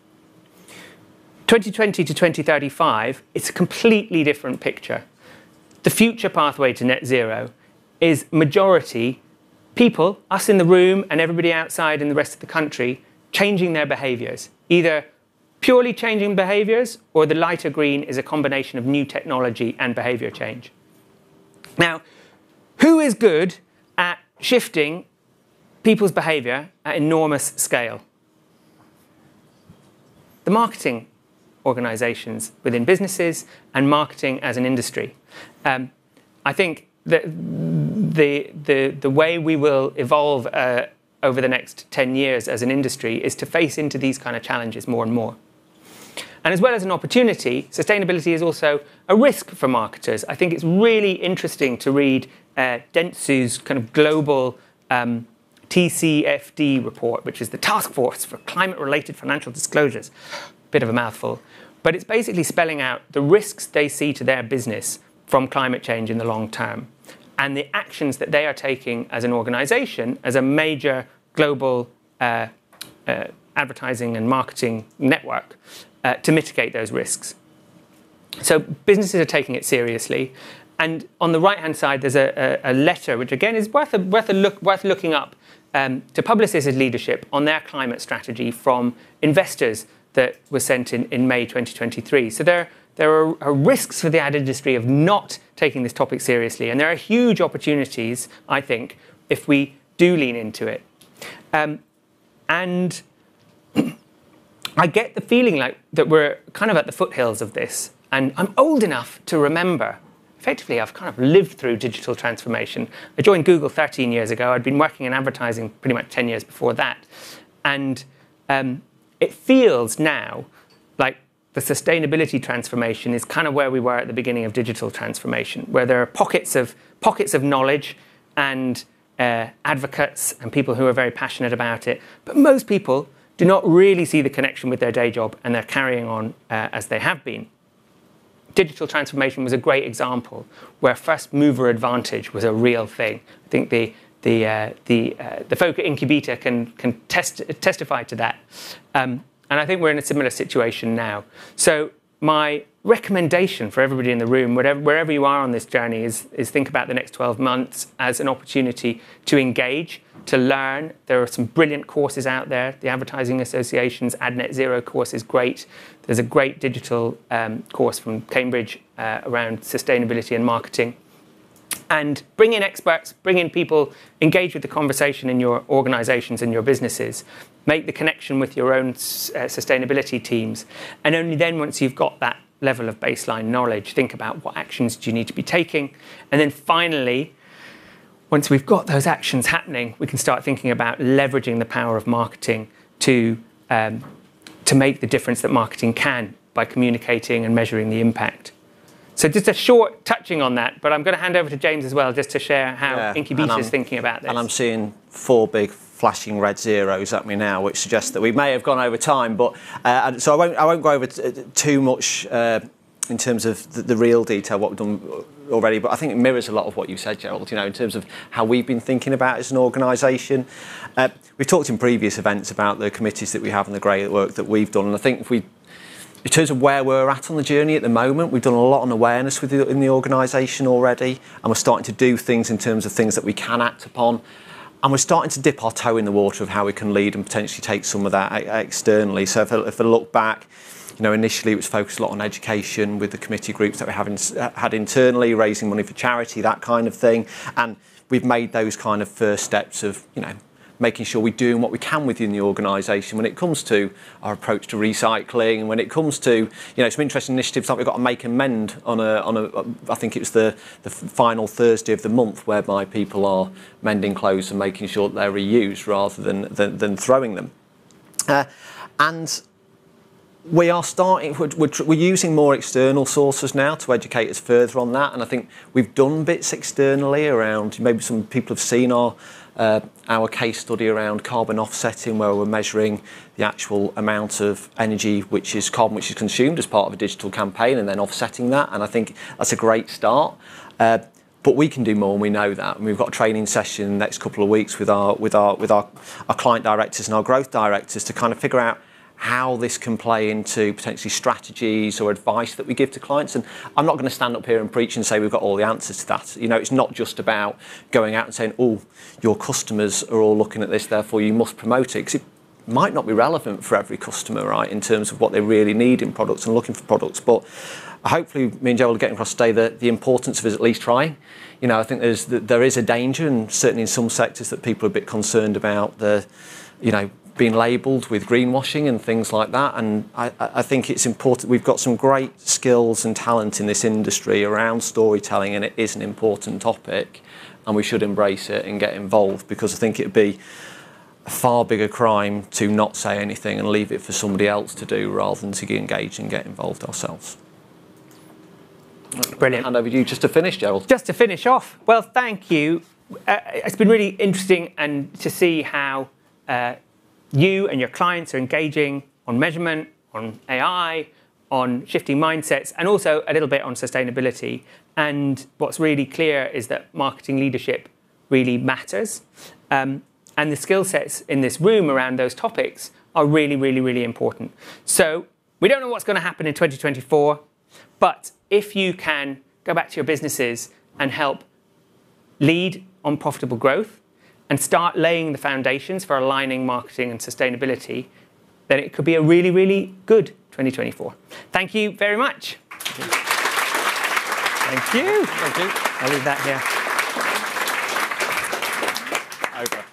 2020 to 2035, it's a completely different picture. The future pathway to net zero is majority people, us in the room and everybody outside in the rest of the country, changing their behaviours. Either purely changing behaviours, or the lighter green is a combination of new technology and behaviour change. Now, who is good at shifting people's behaviour at enormous scale? The marketing organisations within businesses and marketing as an industry. I think that the way we will evolve over the next 10 years as an industry is to face into these kind of challenges more and more. And as well as an opportunity, sustainability is also a risk for marketers. I think it's really interesting to read Dentsu's kind of global TCFD report, which is the Task Force for Climate-Related Financial Disclosures. Bit of a mouthful. But it's basically spelling out the risks they see to their business from climate change in the long term, and the actions that they are taking as an organisation, as a major global advertising and marketing network, to mitigate those risks. So businesses are taking it seriously. And on the right-hand side, there's a letter, which again is worth looking up, to Publicis' leadership on their climate strategy from investors that was sent in May 2023. So there are risks for the ad industry of not taking this topic seriously. And there are huge opportunities, I think, if we do lean into it. And I get the feeling like that we're kind of at the foothills of this. And I'm old enough to remember, effectively, I've kind of lived through digital transformation. I joined Google 13 years ago. I'd been working in advertising pretty much 10 years before that. And it feels now like the sustainability transformation is kind of where we were at the beginning of digital transformation, where there are pockets of knowledge and advocates and people who are very passionate about it. But most people do not really see the connection with their day job, and they're carrying on as they have been. Digital transformation was a great example where first mover advantage was a real thing. I think the folk at Incubeta can testify to that. And I think we're in a similar situation now. So my recommendation for everybody in the room, wherever you are on this journey, is think about the next 12 months as an opportunity to engage, to learn. There are some brilliant courses out there. The Advertising Association's Ad Net Zero course is great. There's a great digital course from Cambridge around sustainability and marketing. And bring in experts, bring in people, engage with the conversation in your organisations and your businesses. Make the connection with your own sustainability teams. And only then, once you've got that level of baseline knowledge, think about what actions do you need to be taking. And then finally, once we've got those actions happening, we can start thinking about leveraging the power of marketing to make the difference that marketing can by communicating and measuring the impact. So just a short touching on that, but I'm going to hand over to James as well, just to share how Incubeta is thinking about this. And I'm seeing 4 big flashing red zeros at me now, which suggests that we may have gone over time. But so I won't go over too much in terms of the real detail, what we've done already. But I think it mirrors a lot of what you said, Gerald. You know, in terms of how we've been thinking about it as an organisation. We've talked in previous events about the committees that we have and the great work that we've done, and I think in terms of where we're at on the journey at the moment, we've done a lot on awareness in the organisation already, and we're starting to do things in terms of things that we can act upon, and we're starting to dip our toe in the water of how we can lead and potentially take some of that externally. So if I look back, you know, initially it was focused a lot on education with the committee groups that we had internally, raising money for charity, that kind of thing, and we've made those kind of first steps of, you know, making sure we're doing what we can within the organisation when it comes to our approach to recycling, and when it comes to, you know, some interesting initiatives like we've got a Make and Mend on I think it was the final Thursday of the month, whereby people are mending clothes and making sure that they're reused rather than throwing them. And we are we're using more external sources now to educate us further on that, and I think we've done bits externally around, maybe some people have seen our case study around carbon offsetting, where we're measuring the actual amount of energy which is consumed as part of a digital campaign, and then offsetting that, and I think that's a great start. But we can do more, and we know that. And we've got a training session in the next couple of weeks with our client directors and our growth directors to kind of figure out how this can play into potentially strategies or advice that we give to clients. And I'm not going to stand up here and preach and say we've got all the answers to that. You know, it's not just about going out and saying, oh, your customers are all looking at this, therefore you must promote it. Because it might not be relevant for every customer, right, in terms of what they really need in products and looking for products. But hopefully me and Joe are getting across today the importance of us at least trying. You know, I think there is a danger, and certainly in some sectors, that people are a bit concerned about being labelled with greenwashing and things like that. And I think it's important. We've got some great skills and talent in this industry around storytelling, and it is an important topic, and we should embrace it and get involved, because I think it'd be a far bigger crime to not say anything and leave it for somebody else to do rather than to get engaged and get involved ourselves. Brilliant. Hand over to you just to finish, Gerald. Just to finish off, well, thank you. It's been really interesting and to see how you and your clients are engaging on measurement, on AI, on shifting mindsets, and also a little bit on sustainability. And what's really clear is that marketing leadership really matters. And the skill sets in this room around those topics are really, really, really important. So we don't know what's going to happen in 2024, but if you can go back to your businesses and help lead on profitable growth and start laying the foundations for aligning marketing and sustainability, then it could be a really, really good 2024. Thank you very much. Thank you. Thank you. I'll leave that here. Over.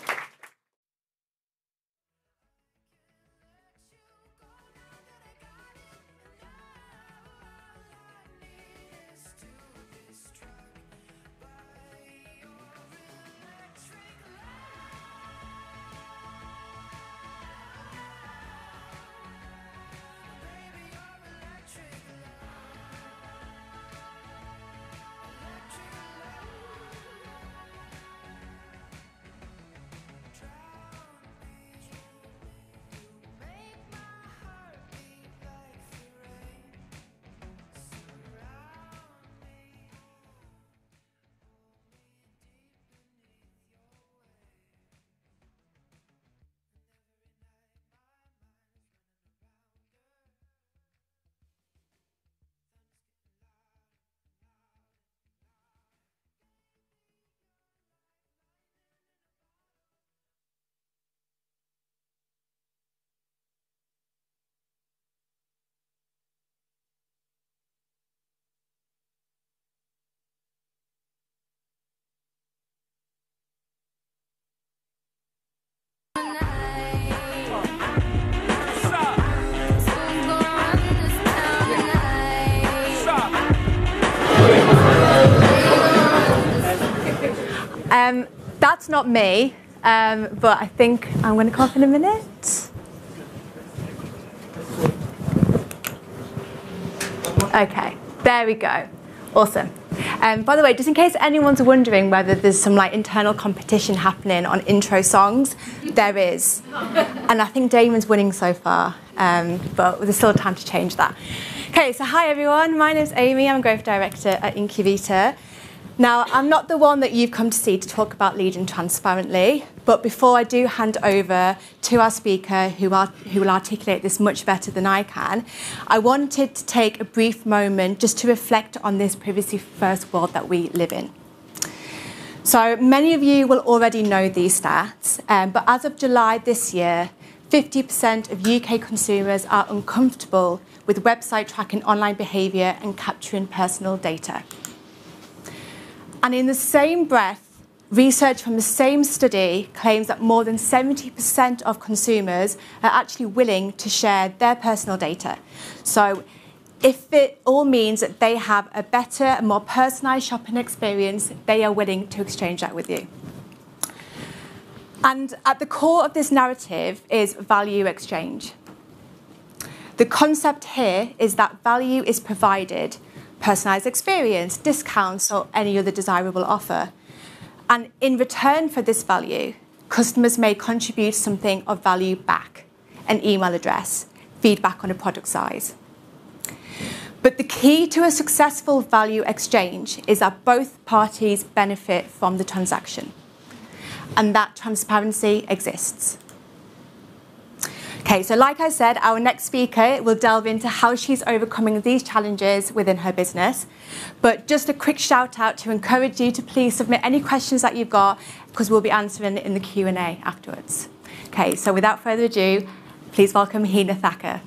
That's not me, but I think I'm going to come up in a minute. Okay, there we go. Awesome. By the way, just in case anyone's wondering whether there's some internal competition happening on intro songs, there is. And I think Damien's winning so far, but there's still time to change that. Okay, so hi everyone, my name's Amy, I'm Growth Director at Incubeta. Now, I'm not the one that you've come to see to talk about leading transparently, but before I do hand over to our speaker, who will articulate this much better than I can, I wanted to take a brief moment just to reflect on this privacy-first world that we live in. So many of you will already know these stats, but as of July this year, 50% of UK consumers are uncomfortable with website tracking online behaviour and capturing personal data. And in the same breath, research from the same study claims that more than 70% of consumers are actually willing to share their personal data. So if it all means that they have a better and more personalised shopping experience, they are willing to exchange that with you. And at the core of this narrative is value exchange. The concept here is that value is provided, personalised experience, discounts, or any other desirable offer. And in return for this value, customers may contribute something of value back, an email address, feedback on a product size. But the key to a successful value exchange is that both parties benefit from the transaction, and that transparency exists. Okay, so like I said, our next speaker will delve into how she's overcoming these challenges within her business. But just a quick shout out to encourage you to please submit any questions that you've got, because we'll be answering it in the Q&A afterwards. Okay, so without further ado, please welcome Hina Thacker.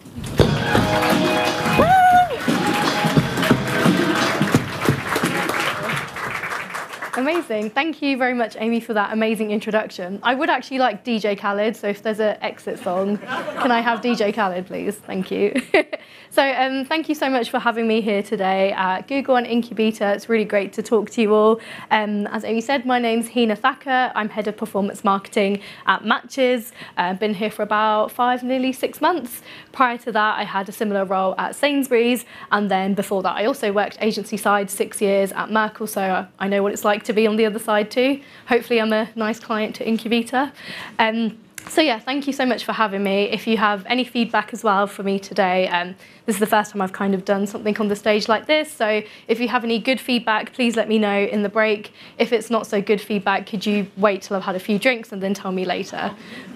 Amazing. Thank you very much, Amy, for that amazing introduction. I would actually like DJ Khaled, so if there's an exit song, can I have DJ Khaled, please? Thank you. So thank you so much for having me here today at Google and Incubeta. It's really great to talk to you all. As Amy said, my name's Hina Thacker. I'm Head of Performance Marketing at Matches. I've been here for about nearly 6 months. Prior to that, I had a similar role at Sainsbury's. And then before that, I also worked agency side 6 years at Merkle, so I know what it's like to be on the other side too. Hopefully I'm a nice client to Incubeta. So yeah, thank you so much for having me. If you have any feedback as well for me today, this is the first time I've kind of done something on the stage like this. So if you have any good feedback, please let me know in the break. If it's not so good feedback, could you wait till I've had a few drinks and then tell me later?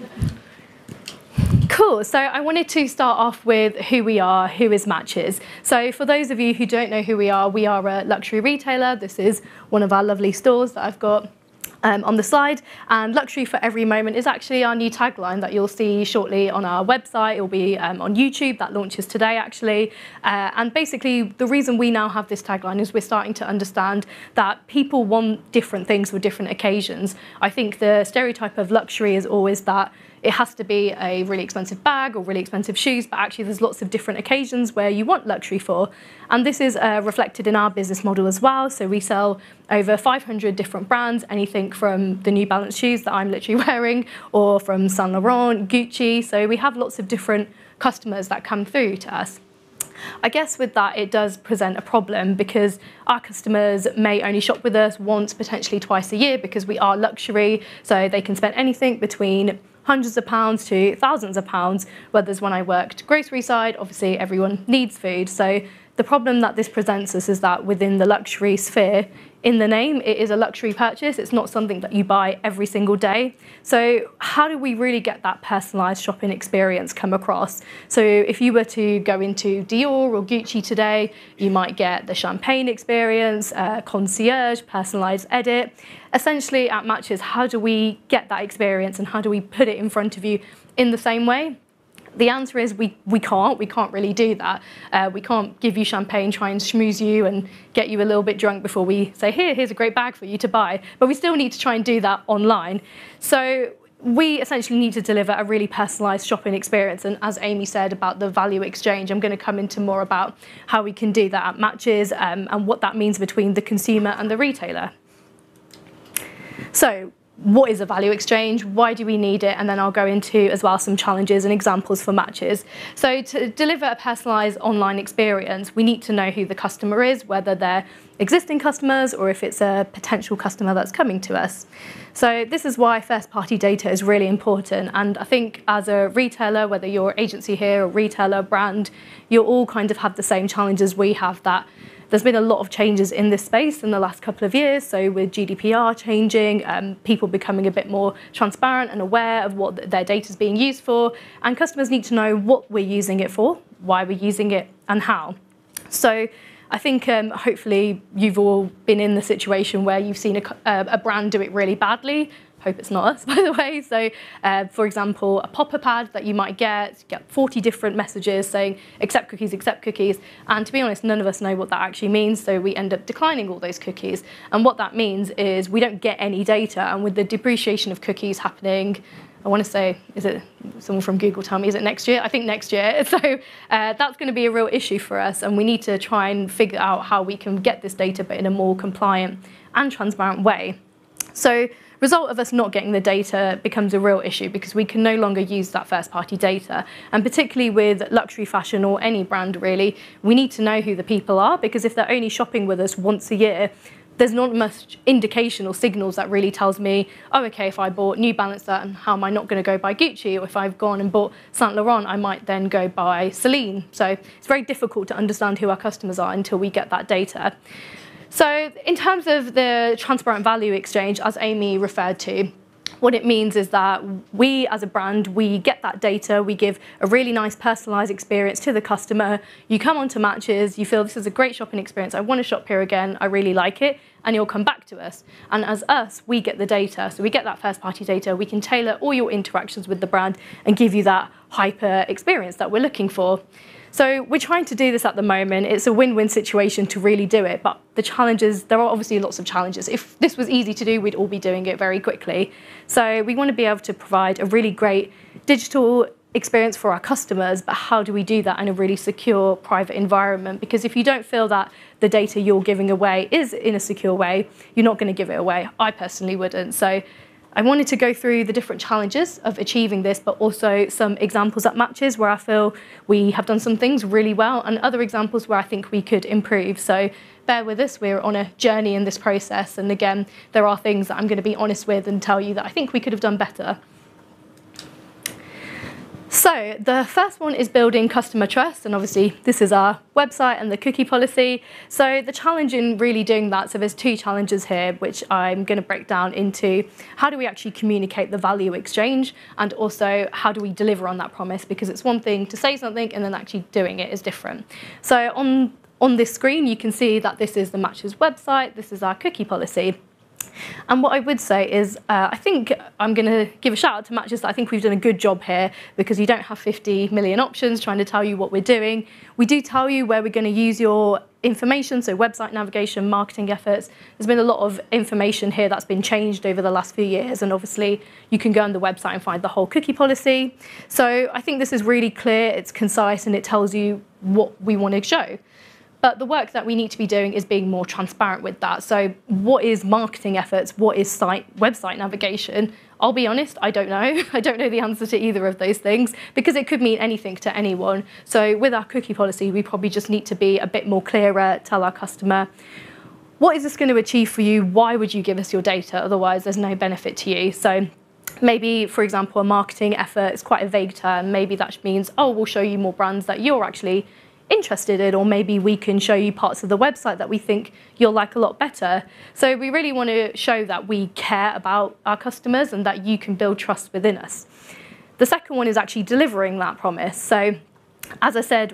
Cool, so I wanted to start off with who we are, who is Matches. So for those of you who don't know who we are a luxury retailer. This is one of our lovely stores that I've got on the slide, and luxury for every moment is actually our new tagline that you'll see shortly on our website. It will be on YouTube. That launches today actually, and basically the reason we now have this tagline is we're starting to understand that people want different things for different occasions. I think the stereotype of luxury is always that it has to be a really expensive bag or really expensive shoes, but actually there's lots of different occasions where you want luxury for. And this is reflected in our business model as well. So we sell over 500 different brands, anything from the New Balance shoes that I'm literally wearing, or from Saint Laurent, Gucci. So we have lots of different customers that come through to us. I guess with that, it does present a problem because our customers may only shop with us once, potentially twice a year, because we are luxury. So they can spend anything between hundreds of pounds to thousands of pounds, whereas when I worked grocery side, obviously everyone needs food. So the problem that this presents us is that within the luxury sphere, in the name, it is a luxury purchase. It's not something that you buy every single day. So how do we really get that personalised shopping experience come across? So if you were to go into Dior or Gucci today, you might get the champagne experience, concierge, personalised edit. Essentially at Matches, how do we get that experience and how do we put it in front of you in the same way? The answer is we can't really do that. We can't give you champagne, try and schmooze you and get you a little bit drunk before we say, here's a great bag for you to buy. But we still need to try and do that online. So we essentially need to deliver a really personalised shopping experience. And as Amy said about the value exchange, I'm going to come into more about how we can do that at Matches and what that means between the consumer and the retailer. So what is a value exchange? Why do we need it? And then I'll go into as well some challenges and examples for Matches. So to deliver a personalised online experience, we need to know who the customer is, whether they're existing customers or if it's a potential customer that's coming to us. So this is why first-party data is really important. And I think as a retailer, whether you're agency here or retailer, brand, you'll all kind of have the same challenges we have, that there's been a lot of changes in this space in the last couple of years. So with GDPR changing, people becoming a bit more transparent and aware of what their data is being used for. And customers need to know what we're using it for, why we're using it, and how. So I think hopefully you've all been in the situation where you've seen a brand do it really badly. Hope it's not us, by the way. So, for example, a pop-up ad that you might get 40 different messages saying, accept cookies, accept cookies. And to be honest, none of us know what that actually means. So we end up declining all those cookies. And what that means is we don't get any data. And with the depreciation of cookies happening, I want to say, is it someone from Google tell me, is it next year? I think next year. So that's going to be a real issue for us. And we need to try and figure out how we can get this data, but in a more compliant and transparent way. So result of us not getting the data becomes a real issue because we can no longer use that first-party data. And particularly with luxury fashion or any brand really, we need to know who the people are, because if they're only shopping with us once a year, there's not much indication or signals that really tells me, oh, okay, if I bought New Balance, then how am I not going to go buy Gucci? Or if I've gone and bought Saint Laurent, I might then go buy Celine. So it's very difficult to understand who our customers are until we get that data. So in terms of the transparent value exchange, as Amy referred to, What it means is that we, as a brand, we get that data, we give a really nice personalised experience to the customer. You come onto Matches, you feel this is a great shopping experience, I want to shop here again, I really like it, and you'll come back to us. And as us, we get the data, so we get that first-party data, we can tailor all your interactions with the brand and give you that hyper experience that we're looking for. So we're trying to do this at the moment. It's a win-win situation to really do it, but the challenges, there are obviously lots of challenges. If this was easy to do, we'd all be doing it very quickly. So we want to be able to provide a really great digital experience for our customers, but how do we do that in a really secure, private environment? Because if you don't feel that the data you're giving away is in a secure way, you're not going to give it away. I personally wouldn't. So I wanted to go through the different challenges of achieving this, but also some examples at Matches where I feel we have done some things really well and other examples where I think we could improve. So bear with us, we're on a journey in this process. And again, there are things that I'm going to be honest with and tell you that I think we could have done better. So the first one is building customer trust, and obviously this is our website and the cookie policy. So the challenge in really doing that, so there's two challenges here, which I'm going to break down into how do we actually communicate the value exchange, and also how do we deliver on that promise, because it's one thing to say something and then actually doing it is different. So on this screen, you can see that this is the Matches website, this is our cookie policy. And what I would say is, I think I'm going to give a shout out to Matches that I think we've done a good job here, because you don't have 50 million options trying to tell you what we're doing. We do tell you where we're going to use your information, so website navigation, marketing efforts. There's been a lot of information here that's been changed over the last few years, and obviously you can go on the website and find the whole cookie policy. So I think this is really clear, it's concise, and it tells you what we want to show. But the work that we need to be doing is being more transparent with that. So what is marketing efforts? What is website navigation? I'll be honest, I don't know. I don't know the answer to either of those things, because it could mean anything to anyone. So with our cookie policy, we probably just need to be a bit more clearer, tell our customer, what is this going to achieve for you? Why would you give us your data? Otherwise, there's no benefit to you. So maybe, for example, a marketing effort is quite a vague term. Maybe that means, oh, we'll show you more brands that you're actually interested in, or maybe we can show you parts of the website that we think you'll like a lot better. So we really want to show that we care about our customers and that you can build trust within us. The second one is actually delivering that promise. So as I said,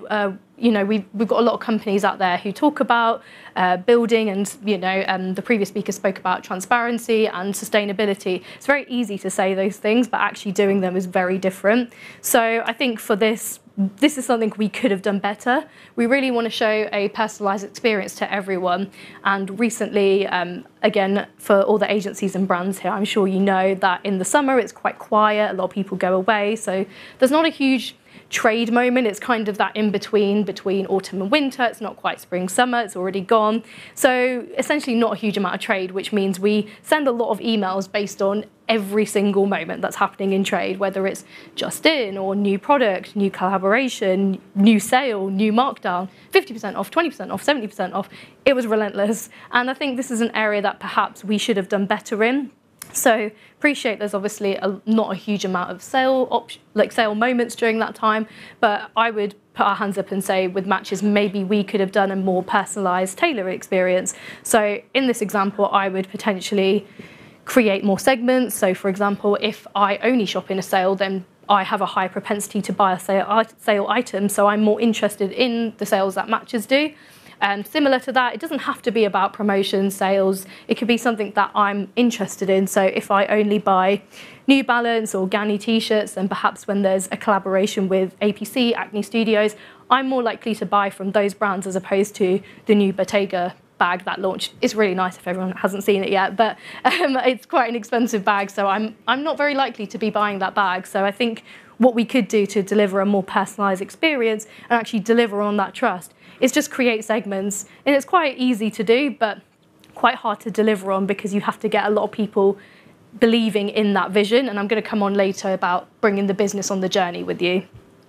we've got a lot of companies out there who talk about building, and the previous speaker spoke about transparency and sustainability. It's very easy to say those things, but actually doing them is very different. So I think for this is something we could have done better. We really want to show a personalised experience to everyone. And recently, again, for all the agencies and brands here, I'm sure you know that in the summer it's quite quiet, a lot of people go away, so there's not a huge trade moment. It's kind of that between autumn and winter. It's not quite spring, summer, it's already gone. So essentially not a huge amount of trade, which means we send a lot of emails based on every single moment that's happening in trade, whether it's just in or new product, new collaboration, new sale, new markdown, 50% off, 20% off, 70% off. It was relentless. And I think this is an area that perhaps we should have done better in. So appreciate there's obviously not a huge amount of sale moments during that time, but I would put our hands up and say with Matches, maybe we could have done a more personalised, tailored experience. So in this example, I would potentially create more segments. So for example, if I only shop in a sale, then I have a higher propensity to buy a sale item, so I'm more interested in the sales that Matches do. Similar to that, it doesn't have to be about promotion, sales. It could be something that I'm interested in. So if I only buy New Balance or Ganni t-shirts, then perhaps when there's a collaboration with APC, Acne Studios, I'm more likely to buy from those brands as opposed to the new Bottega bag that launched. It's really nice if everyone hasn't seen it yet, but it's quite an expensive bag, so I'm not very likely to be buying that bag. So I think what we could do to deliver a more personalised experience and actually deliver on that trust is just create segments. And it's quite easy to do, but quite hard to deliver on, because you have to get a lot of people believing in that vision. And I'm going to come on later about bringing the business on the journey with you.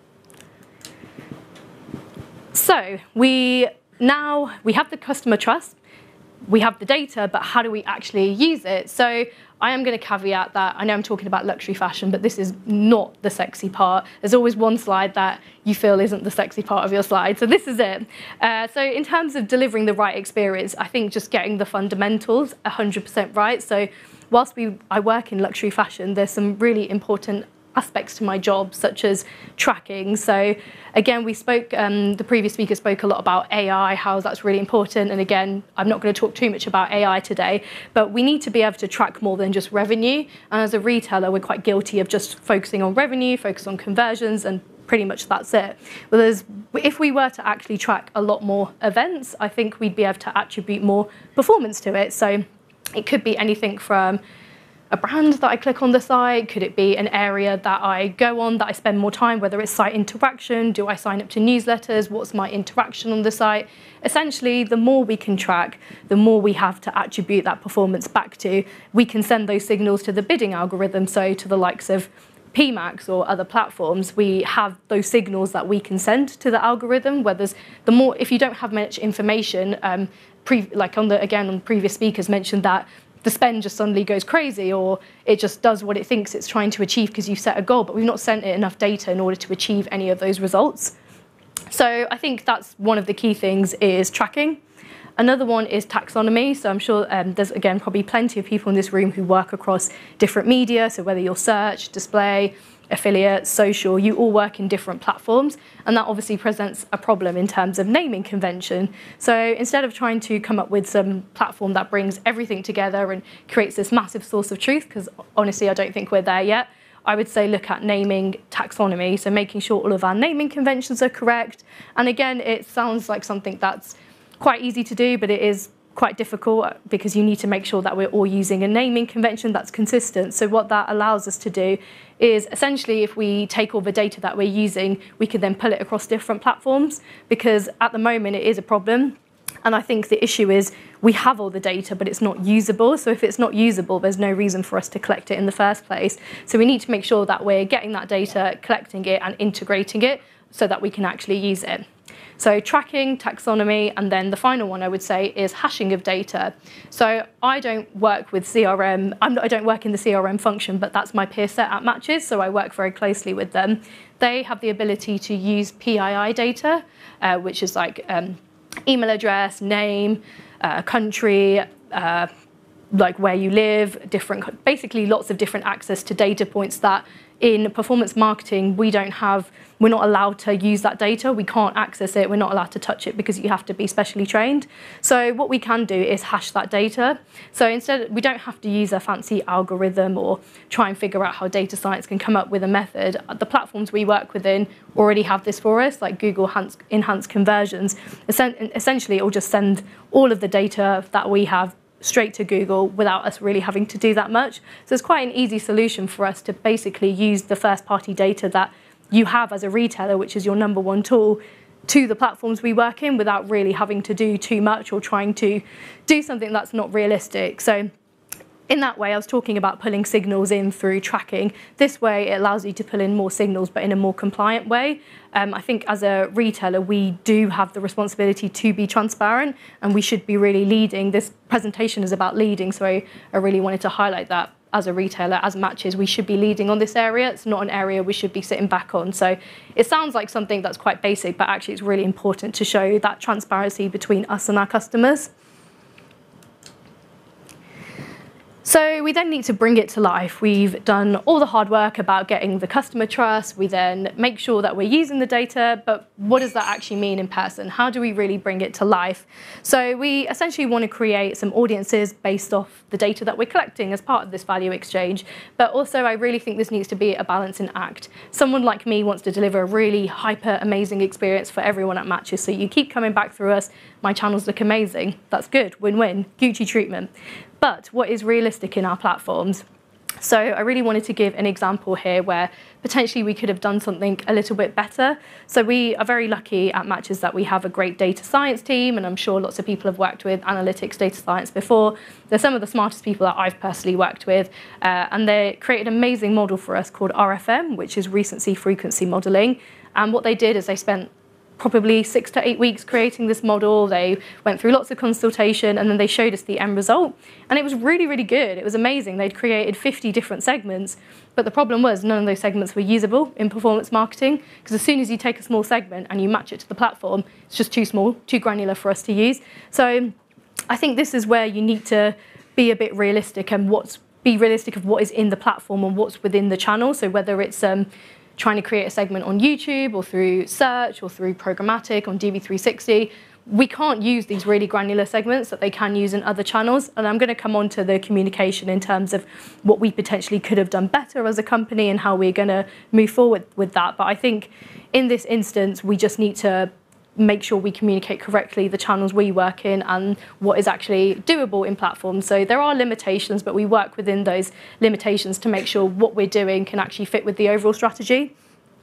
So we have the customer trust, we have the data, but how do we actually use it? So I am going to caveat that I know I'm talking about luxury fashion, but this is not the sexy part. There's always one slide that you feel isn't the sexy part of your slide. So this is it. So in terms of delivering the right experience, I think just getting the fundamentals 100% right. So whilst I work in luxury fashion, there's some really important aspects to my job, such as tracking. So again, we spoke, the previous speaker spoke a lot about AI, how that's really important. And again, I'm not going to talk too much about AI today, but we need to be able to track more than just revenue. And as a retailer, we're quite guilty of just focusing on revenue, focus on conversions, and pretty much that's it. Whereas if we were to actually track a lot more events, I think we'd be able to attribute more performance to it. So it could be anything from a brand that I click on the site? Could it be an area that I go on, that I spend more time, whether it's site interaction? Do I sign up to newsletters? What's my interaction on the site? Essentially, the more we can track, the more we have to attribute that performance back to. We can send those signals to the bidding algorithm, so to the likes of PMax or other platforms. We have those signals that we can send to the algorithm. Where there's the more, if you don't have much information, like on the previous speakers mentioned that the spend just suddenly goes crazy, or it just does what it thinks it's trying to achieve because you set a goal, but we've not sent it enough data in order to achieve any of those results. So I think that's one of the key things, is tracking. Another one is taxonomy. So I'm sure there's, again, probably plenty of people in this room who work across different media. So whether you're search, display, affiliate, social, you all work in different platforms. And that obviously presents a problem in terms of naming convention. So instead of trying to come up with some platform that brings everything together and creates this massive source of truth, because honestly, I don't think we're there yet, I would say look at naming taxonomy. So making sure all of our naming conventions are correct. And again, it sounds like something that's quite easy to do, but it is quite difficult because you need to make sure that we're all using a naming convention that's consistent. So what that allows us to do is essentially, if we take all the data that we're using, we can then pull it across different platforms, because at the moment it is a problem. And I think the issue is we have all the data, but it's not usable. So if it's not usable, there's no reason for us to collect it in the first place. So we need to make sure that we're getting that data, collecting it and integrating it so that we can actually use it. So tracking, taxonomy, and then the final one I would say is hashing of data. So I don't work with CRM, I don't work in the CRM function, but that's my peer set at Matches, so I work very closely with them. They have the ability to use PII data, which is like email address, name, country, like where you live, basically lots of different access to data points that in performance marketing we're not allowed to use that data. We can't access it. We're not allowed to touch it because you have to be specially trained. So what we can do is hash that data. So instead, we don't have to use a fancy algorithm or try and figure out how data science can come up with a method. The platforms we work within already have this for us, like Google Enhanced Conversions. Essentially, it will just send all of the data that we have straight to Google without us really having to do that much. So it's quite an easy solution for us to basically use the first-party data that you have as a retailer, which is your number one tool, to the platforms we work in without really having to do too much or trying to do something that's not realistic. So in that way, I was talking about pulling signals in through tracking. This way, it allows you to pull in more signals, but in a more compliant way. I think as a retailer, we do have the responsibility to be transparent, and we should be really leading. This presentation is about leading, so I really wanted to highlight that. As a retailer, as Matches, we should be leading on this area. It's not an area we should be sitting back on. So it sounds like something that's quite basic, but actually it's really important to show that transparency between us and our customers. So we then need to bring it to life. We've done all the hard work about getting the customer trust. We then make sure that we're using the data, but what does that actually mean in person? How do we really bring it to life? So we essentially want to create some audiences based off the data that we're collecting as part of this value exchange. But also, I really think this needs to be a balancing act. Someone like me wants to deliver a really hyper amazing experience for everyone at Matches. So you keep coming back through us. My channels look amazing. That's good. Win-win. Gucci treatment. But what is realistic in our platforms? So I really wanted to give an example here where potentially we could have done something a little bit better. So we are very lucky at Matches that we have a great data science team, and I'm sure lots of people have worked with analytics, data science before. They're some of the smartest people that I've personally worked with, and they created an amazing model for us called RFM, which is recency frequency modeling. And what they did is they spent probably 6 to 8 weeks creating this model. They went through lots of consultation, and then they showed us the end result. And it was really, really good. It was amazing. They'd created 50 different segments, but the problem was none of those segments were usable in performance marketing, because as soon as you take a small segment and you match it to the platform, it's just too small, too granular for us to use. So I think this is where you need to be a bit realistic and what's be realistic of what is in the platform and what's within the channel. So whether it's trying to create a segment on YouTube or through search or through programmatic on DV360, we can't use these really granular segments that they can use in other channels. And I'm going to come on to the communication in terms of what we potentially could have done better as a company and how we're going to move forward with that. But I think in this instance, we just need to make sure we communicate correctly the channels we work in and what is actually doable in platforms. So there are limitations, but we work within those limitations to make sure what we're doing can actually fit with the overall strategy.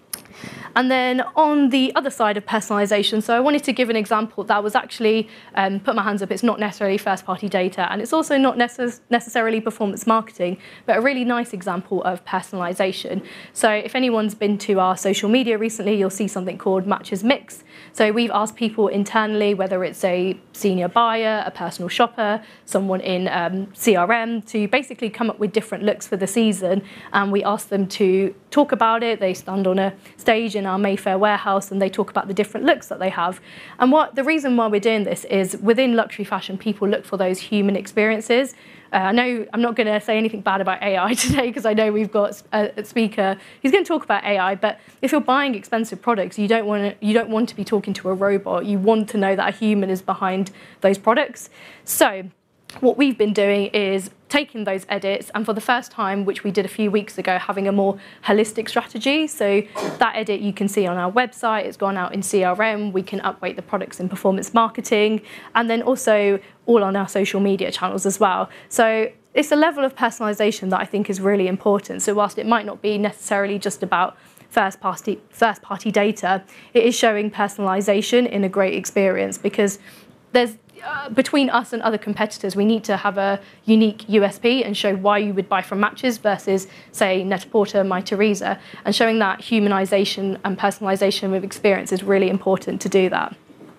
And then on the other side of personalization, so I wanted to give an example that was actually, put my hands up, it's not necessarily first-party data, and it's also not necessarily performance marketing, but a really nice example of personalization. So if anyone's been to our social media recently, you'll see something called Matches Mix. So we've asked people internally, whether it's a senior buyer, a personal shopper, someone in CRM, to basically come up with different looks for the season, and we ask them to talk about it. They stand on a stage in our Mayfair warehouse and they talk about the different looks that they have. And the reason why we're doing this is within luxury fashion, people look for those human experiences. I know I'm not going to say anything bad about AI today because I know we've got a speaker who's going to talk about AI, but if you're buying expensive products, you don't want to be talking to a robot. You want to know that a human is behind those products. So what we've been doing is taking those edits and for the first time, which we did a few weeks ago, having a more holistic strategy. So that edit you can see on our website, it's gone out in CRM, we can upweight the products in performance marketing, and then also all on our social media channels as well. So it's a level of personalization that I think is really important. So whilst it might not be necessarily just about first-party data, it is showing personalization in a great experience because there's between us and other competitors, we need to have a unique USP and show why you would buy from Matches versus, say, Net-a-Porter, My Teresa. And showing that humanization and personalization of experience is really important to do that.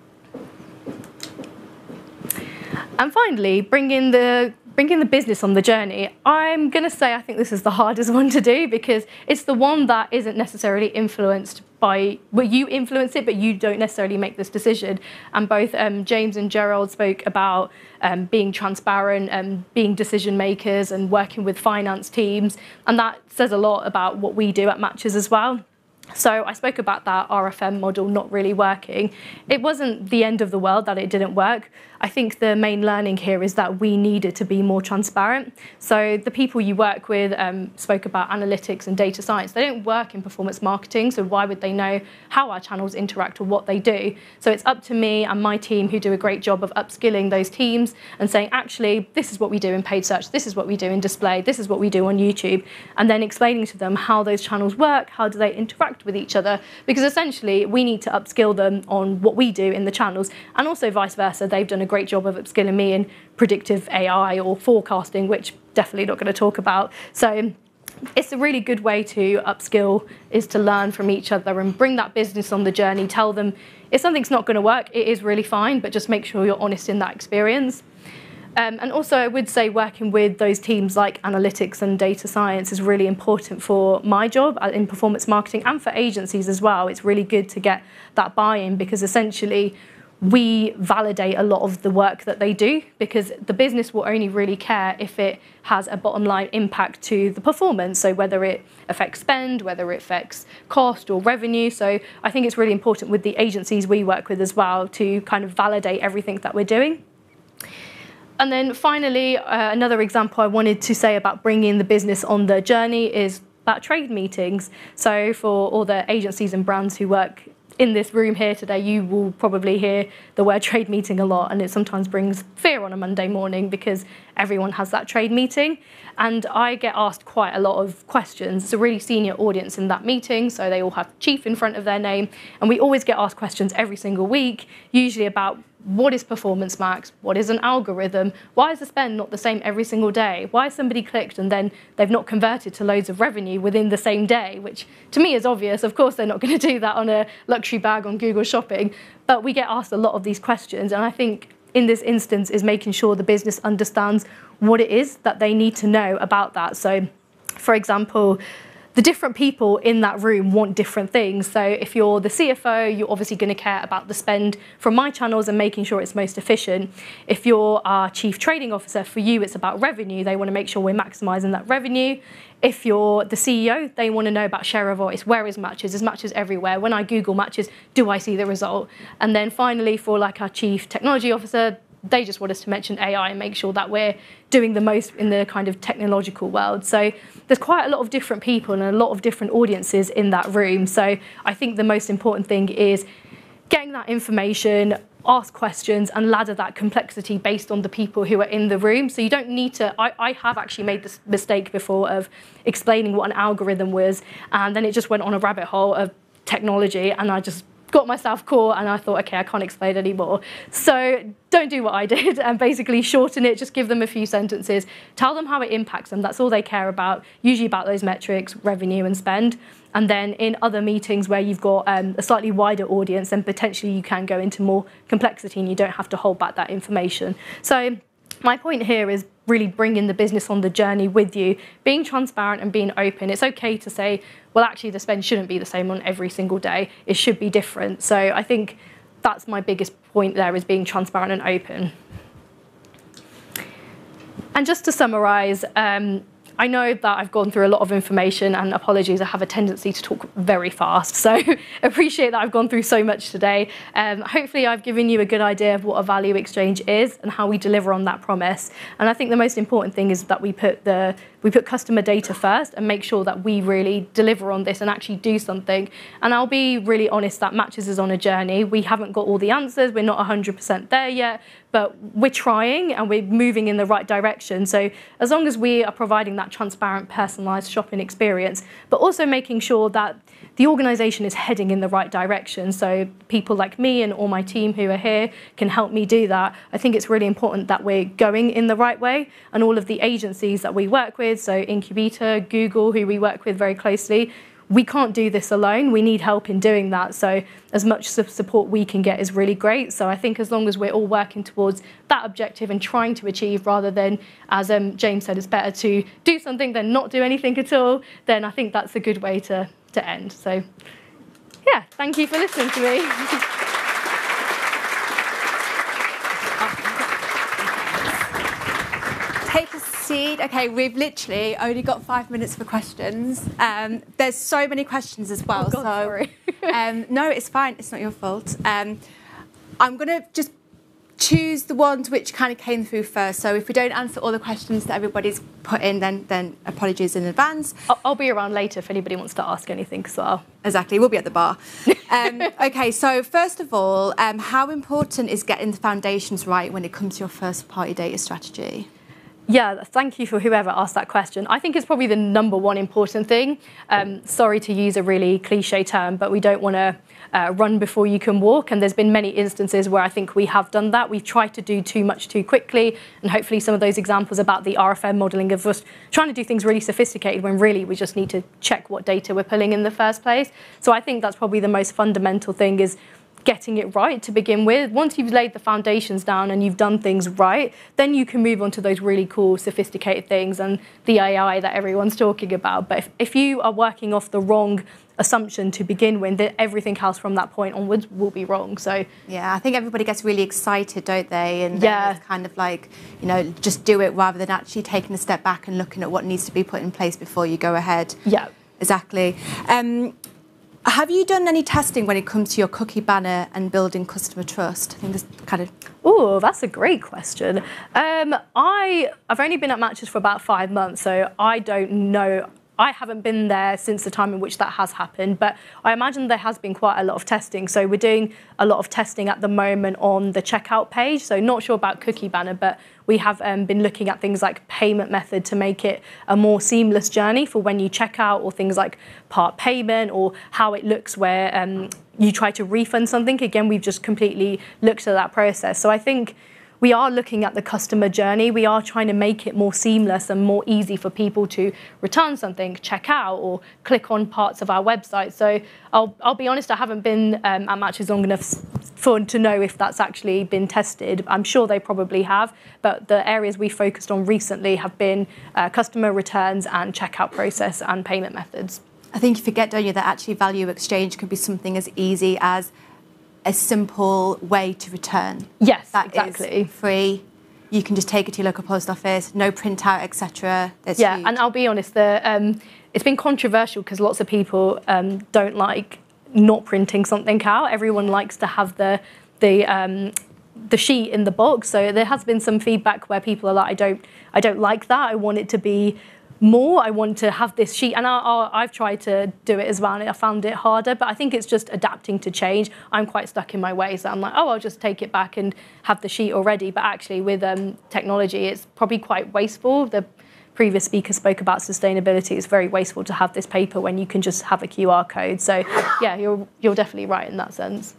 And finally, bringing the business on the journey. I'm going to say I think this is the hardest one to do because it's the one that isn't necessarily influenced by, well, you influence it, but you don't necessarily make this decision. And both James and Gerald spoke about being transparent and being decision makers and working with finance teams. And that says a lot about what we do at Matches as well. So I spoke about that RFM model not really working. It wasn't the end of the world that it didn't work. I think the main learning here is that we needed to be more transparent. So the people you work with spoke about analytics and data science. They don't work in performance marketing, so why would they know how our channels interact or what they do? So it's up to me and my team who do a great job of upskilling those teams and saying, actually, this is what we do in paid search, this is what we do in display, this is what we do on YouTube, and then explaining to them how those channels work, how do they interact with each other, because essentially we need to upskill them on what we do in the channels, and also vice versa. They've done a great job of upskilling me in predictive AI or forecasting, which definitely not going to talk about. So it's a really good way to upskill, is to learn from each other and bring that business on the journey. Tell them if something's not going to work, it is really fine, but just make sure you're honest in that experience. And also I would say working with those teams like analytics and data science is really important for my job in performance marketing and for agencies as well. It's really good to get that buy-in because essentially we validate a lot of the work that they do because the business will only really care if it has a bottom line impact to the performance. So whether it affects spend, whether it affects cost or revenue. So I think it's really important with the agencies we work with as well to kind of validate everything that we're doing. And then finally, another example I wanted to say about bringing the business on the journey is about trade meetings. So for all the agencies and brands who work in this room here today, you will probably hear the word trade meeting a lot, and it sometimes brings fear on a Monday morning because everyone has that trade meeting. And I get asked quite a lot of questions. It's a really senior audience in that meeting, so they all have chief in front of their name. And we always get asked questions every single week, usually about what is performance max? What is an algorithm? Why is the spend not the same every single day? Why has somebody clicked and then they've not converted to loads of revenue within the same day? Which to me is obvious. Of course, they're not going to do that on a luxury bag on Google Shopping. But we get asked a lot of these questions. And I think in this instance is making sure the business understands what it is that they need to know about that. So, for example, the different people in that room want different things. So if you're the CFO, you're obviously going to care about the spend from my channels and making sure it's most efficient. If you're our chief trading officer, for you it's about revenue. They want to make sure we're maximising that revenue. If you're the CEO, they want to know about share of voice. Where is matches? Is matches everywhere? When I Google matches, do I see the result? And then finally, for like our chief technology officer, they just want us to mention AI and make sure that we're doing the most in the kind of technological world. So there's quite a lot of different people and a lot of different audiences in that room. So I think the most important thing is getting that information, ask questions, and ladder that complexity based on the people who are in the room. So you don't need to, I have actually made this mistake before of explaining what an algorithm was, and then it just went on a rabbit hole of technology, and I just got myself caught, and I thought, okay, I can't explain anymore. So don't do what I did and basically shorten it, just give them a few sentences, tell them how it impacts them. That's all they care about, usually about those metrics, revenue and spend. And then in other meetings where you've got a slightly wider audience, then potentially you can go into more complexity and you don't have to hold back that information. So my point here is really bringing the business on the journey with you, being transparent and being open. It's okay to say, well, actually, the spend shouldn't be the same on every single day. It should be different. So I think that's my biggest point there, is being transparent and open. And just to summarise, I know that I've gone through a lot of information, and apologies, I have a tendency to talk very fast. So appreciate that I've gone through so much today. Hopefully I've given you a good idea of what a value exchange is and how we deliver on that promise. And I think the most important thing is that we put customer data first and make sure that we really deliver on this and actually do something. And I'll be really honest that Matches is on a journey. We haven't got all the answers. We're not 100% there yet, but we're trying and we're moving in the right direction. So as long as we are providing that transparent, personalised shopping experience, but also making sure that the organisation is heading in the right direction. So people like me and all my team who are here can help me do that. I think it's really important that we're going in the right way, and all of the agencies that we work with, so Incubeta, Google, who we work with very closely, we can't do this alone. We need help in doing that. So as much support we can get is really great. So I think as long as we're all working towards that objective and trying to achieve, rather than, as James said, it's better to do something than not do anything at all, then I think that's a good way to end. So yeah, thank you for listening to me. Take a seat. Okay, we've literally only got 5 minutes for questions. There's so many questions as well. Oh God, sorry. No, it's fine. It's not your fault. I'm going to just choose the ones which kind of came through first. So if we don't answer all the questions that everybody's put in, then apologies in advance. I'll be around later if anybody wants to ask anything as well. Exactly, we'll be at the bar. Okay, so first of all, how important is getting the foundations right when it comes to your first-party data strategy? Yeah, thank you for whoever asked that question. I think it's probably the #1 important thing. Sorry to use a really cliche term, but we don't want to run before you can walk. And there's been many instances where I think we have done that. We've tried to do too much too quickly. And hopefully some of those examples about the RFM modelling of us trying to do things really sophisticated when really we just need to check what data we're pulling in the first place. So I think that's probably the most fundamental thing, is getting it right to begin with. Once you've laid the foundations down and you've done things right, then you can move on to those really cool, sophisticated things and the AI that everyone's talking about. But if you are working off the wrong assumption to begin with, then everything else from that point onwards will be wrong. So yeah, I think everybody gets really excited, don't they? And yeah, it's kind of like, you know, just do it rather than actually taking a step back and looking at what needs to be put in place before you go ahead. Yeah, exactly. Have you done any testing when it comes to your cookie banner and building customer trust? I think this kind of... Oh, that's a great question. I've only been at Matches for about 5 months, so I don't know. I haven't been there since the time in which that has happened, but I imagine there has been quite a lot of testing. So we're doing a lot of testing at the moment on the checkout page. So not sure about cookie banner, but we have been looking at things like payment method to make it a more seamless journey for when you check out, or things like part payment, or how it looks where you try to refund something. Again, we've just completely looked at that process. So I think we are looking at the customer journey. We are trying to make it more seamless and more easy for people to return something, check out, or click on parts of our website. So I'll be honest, I haven't been at Matches long enough to know if that's actually been tested. I'm sure they probably have, but the areas we focused on recently have been customer returns and checkout process and payment methods. I think you forget, don't you, that actually value exchange can be something as easy as a simple way to return. Yes, that exactly. Is free. You can just take it to your local post office, no printout, etc. Yeah, and I'll be honest, it's been controversial because lots of people don't like not printing something out. Everyone likes to have the sheet in the box. So there has been some feedback where people are like, I don't like that. I want it to be more. I want to have this sheet, and I've tried to do it as well, and I found it harder, but I think it's just adapting to change. I'm quite stuck in my ways, so I'm like, oh, I'll just take it back and have the sheet already, but actually with technology, it's probably quite wasteful. The previous speaker spoke about sustainability. It's very wasteful to have this paper when you can just have a QR code. So yeah, you're definitely right in that sense.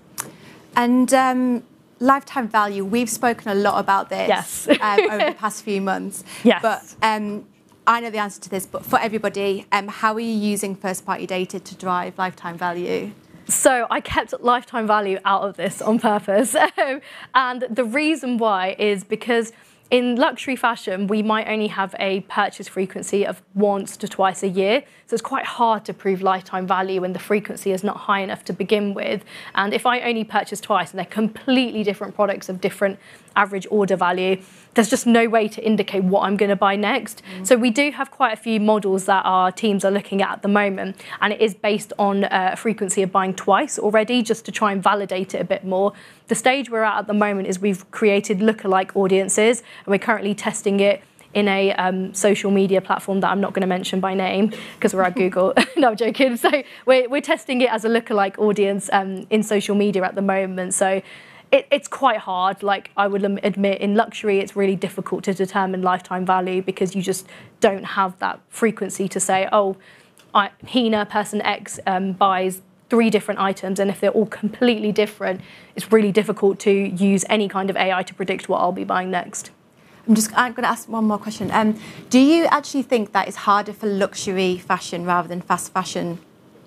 And lifetime value, we've spoken a lot about this yes. Over the past few months. Yes. But I know the answer to this, but for everybody, how are you using first-party data to drive lifetime value? So I kept lifetime value out of this on purpose. And the reason why is because in luxury fashion, we might only have a purchase frequency of once to twice a year. So it's quite hard to prove lifetime value when the frequency is not high enough to begin with. And if I only purchase twice and they're completely different products of different average order value, there's just no way to indicate what I'm going to buy next. So we do have quite a few models that our teams are looking at the moment, and it is based on a frequency of buying twice already, just to try and validate it a bit more. The stage we're at the moment is we've created lookalike audiences, and we're currently testing it in a social media platform that I'm not going to mention by name because we're at Google. No, I'm joking. So we're testing it as a lookalike audience in social media at the moment. So it's quite hard. Like I would admit, in luxury, it's really difficult to determine lifetime value because you just don't have that frequency to say, oh, Hina, person X, buys 3 different items, and if they're all completely different, it's really difficult to use any kind of AI to predict what I'll be buying next. I'm going to ask one more question. Do you actually think that it's harder for luxury fashion rather than fast fashion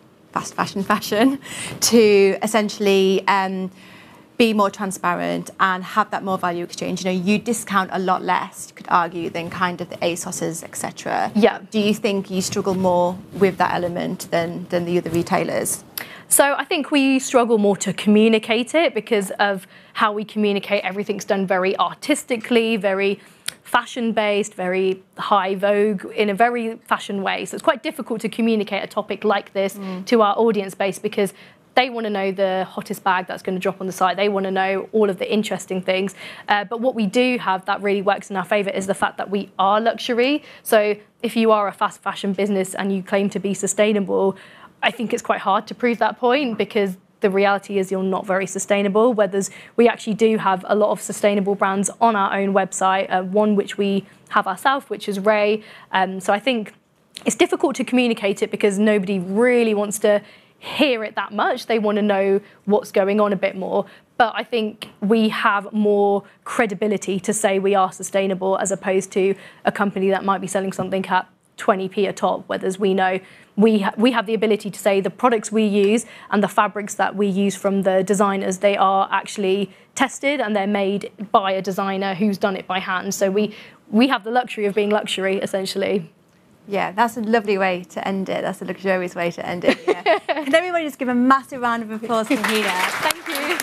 to essentially be more transparent and have that more value exchange? You know, you discount a lot less, you could argue, than kind of the ASOS's, etc. Yeah. Do you think you struggle more with that element than the other retailers? So I think we struggle more to communicate it because of how we communicate. Everything's done very artistically, very fashion-based, very high vogue, in a very fashion way. So it's quite difficult to communicate a topic like this to our audience base because they want to know the hottest bag that's going to drop on the site. They want to know all of the interesting things. But what we do have that really works in our favour is the fact that we are luxury. So if you are a fast fashion business and you claim to be sustainable, I think it's quite hard to prove that point because the reality is you're not very sustainable. Whereas we actually do have a lot of sustainable brands on our own website, one which we have ourselves, which is Ray. So I think it's difficult to communicate it because nobody really wants to hear it that much. They want to know what's going on a bit more. But I think we have more credibility to say we are sustainable as opposed to a company that might be selling something at 20p a top, whereas we know we have the ability to say the products we use and the fabrics that we use from the designers, they are actually tested and they're made by a designer who's done it by hand. So we have the luxury of being luxury, essentially. Yeah, that's a lovely way to end it. That's a luxurious way to end it. Yeah. Can everybody just give a massive round of applause for Hina? Thank you.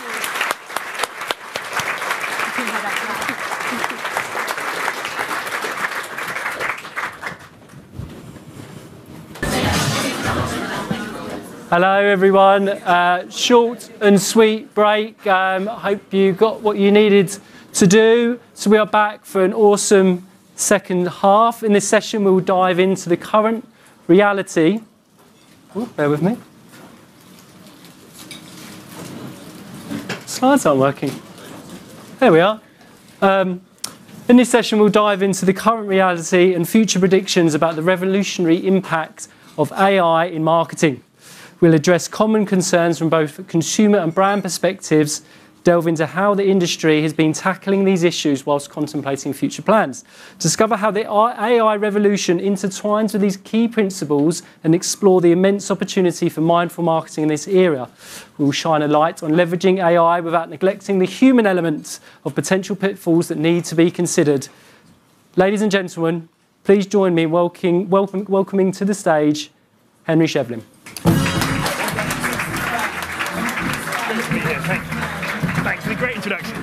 Hello everyone, short and sweet break. I hope you got what you needed to do. So we are back for an awesome second half. In this session we'll dive into the current reality. Ooh, bear with me. Slides aren't working. There we are. In this session we'll dive into the current reality and future predictions about the revolutionary impact of AI in marketing. We'll address common concerns from both consumer and brand perspectives, delve into how the industry has been tackling these issues whilst contemplating future plans. Discover how the AI revolution intertwines with these key principles and explore the immense opportunity for mindful marketing in this era. We will shine a light on leveraging AI without neglecting the human elements of potential pitfalls that need to be considered. Ladies and gentlemen, please join me in welcoming to the stage Henry Shevlin. Thanks for the great introduction.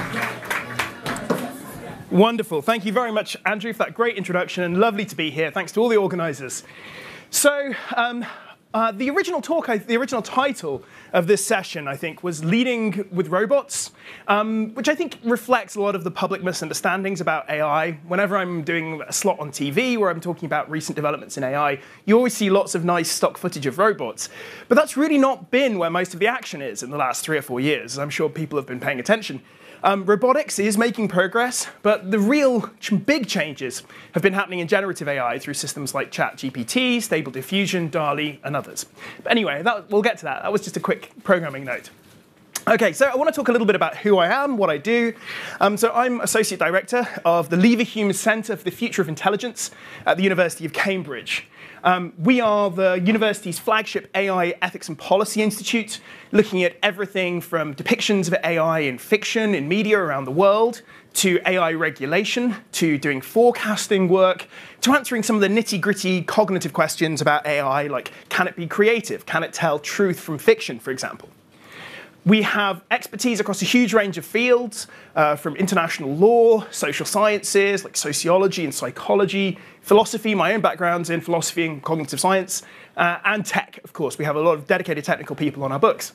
Wonderful. Thank you very much, Andrew, for that great introduction, and lovely to be here. Thanks to all the organisers. So, the original title of this session, I think, was Leading with Robots, which I think reflects a lot of the public misunderstandings about AI. Whenever I'm doing a slot on TV where I'm talking about recent developments in AI, you always see lots of nice stock footage of robots. But that's really not been where most of the action is in the last 3 or 4 years, as I'm sure people have been paying attention. Robotics is making progress, but the real big changes have been happening in generative AI through systems like ChatGPT, Stable Diffusion, DALL-E, and others. But anyway, we'll get to that. That was just a quick programming note. OK, so I want to talk a little bit about who I am, what I do. So I'm Associate Director of the Leverhulme Centre for the Future of Intelligence at the University of Cambridge. We are the university's flagship AI Ethics and Policy Institute, looking at everything from depictions of AI in fiction, in media around the world, to AI regulation, to doing forecasting work, to answering some of the nitty-gritty cognitive questions about AI, like can it be creative? Can it tell truth from fiction, for example? We have expertise across a huge range of fields, from international law, social sciences, like sociology and psychology, philosophy, my own background's in philosophy and cognitive science, and tech, of course. We have a lot of dedicated technical people on our books.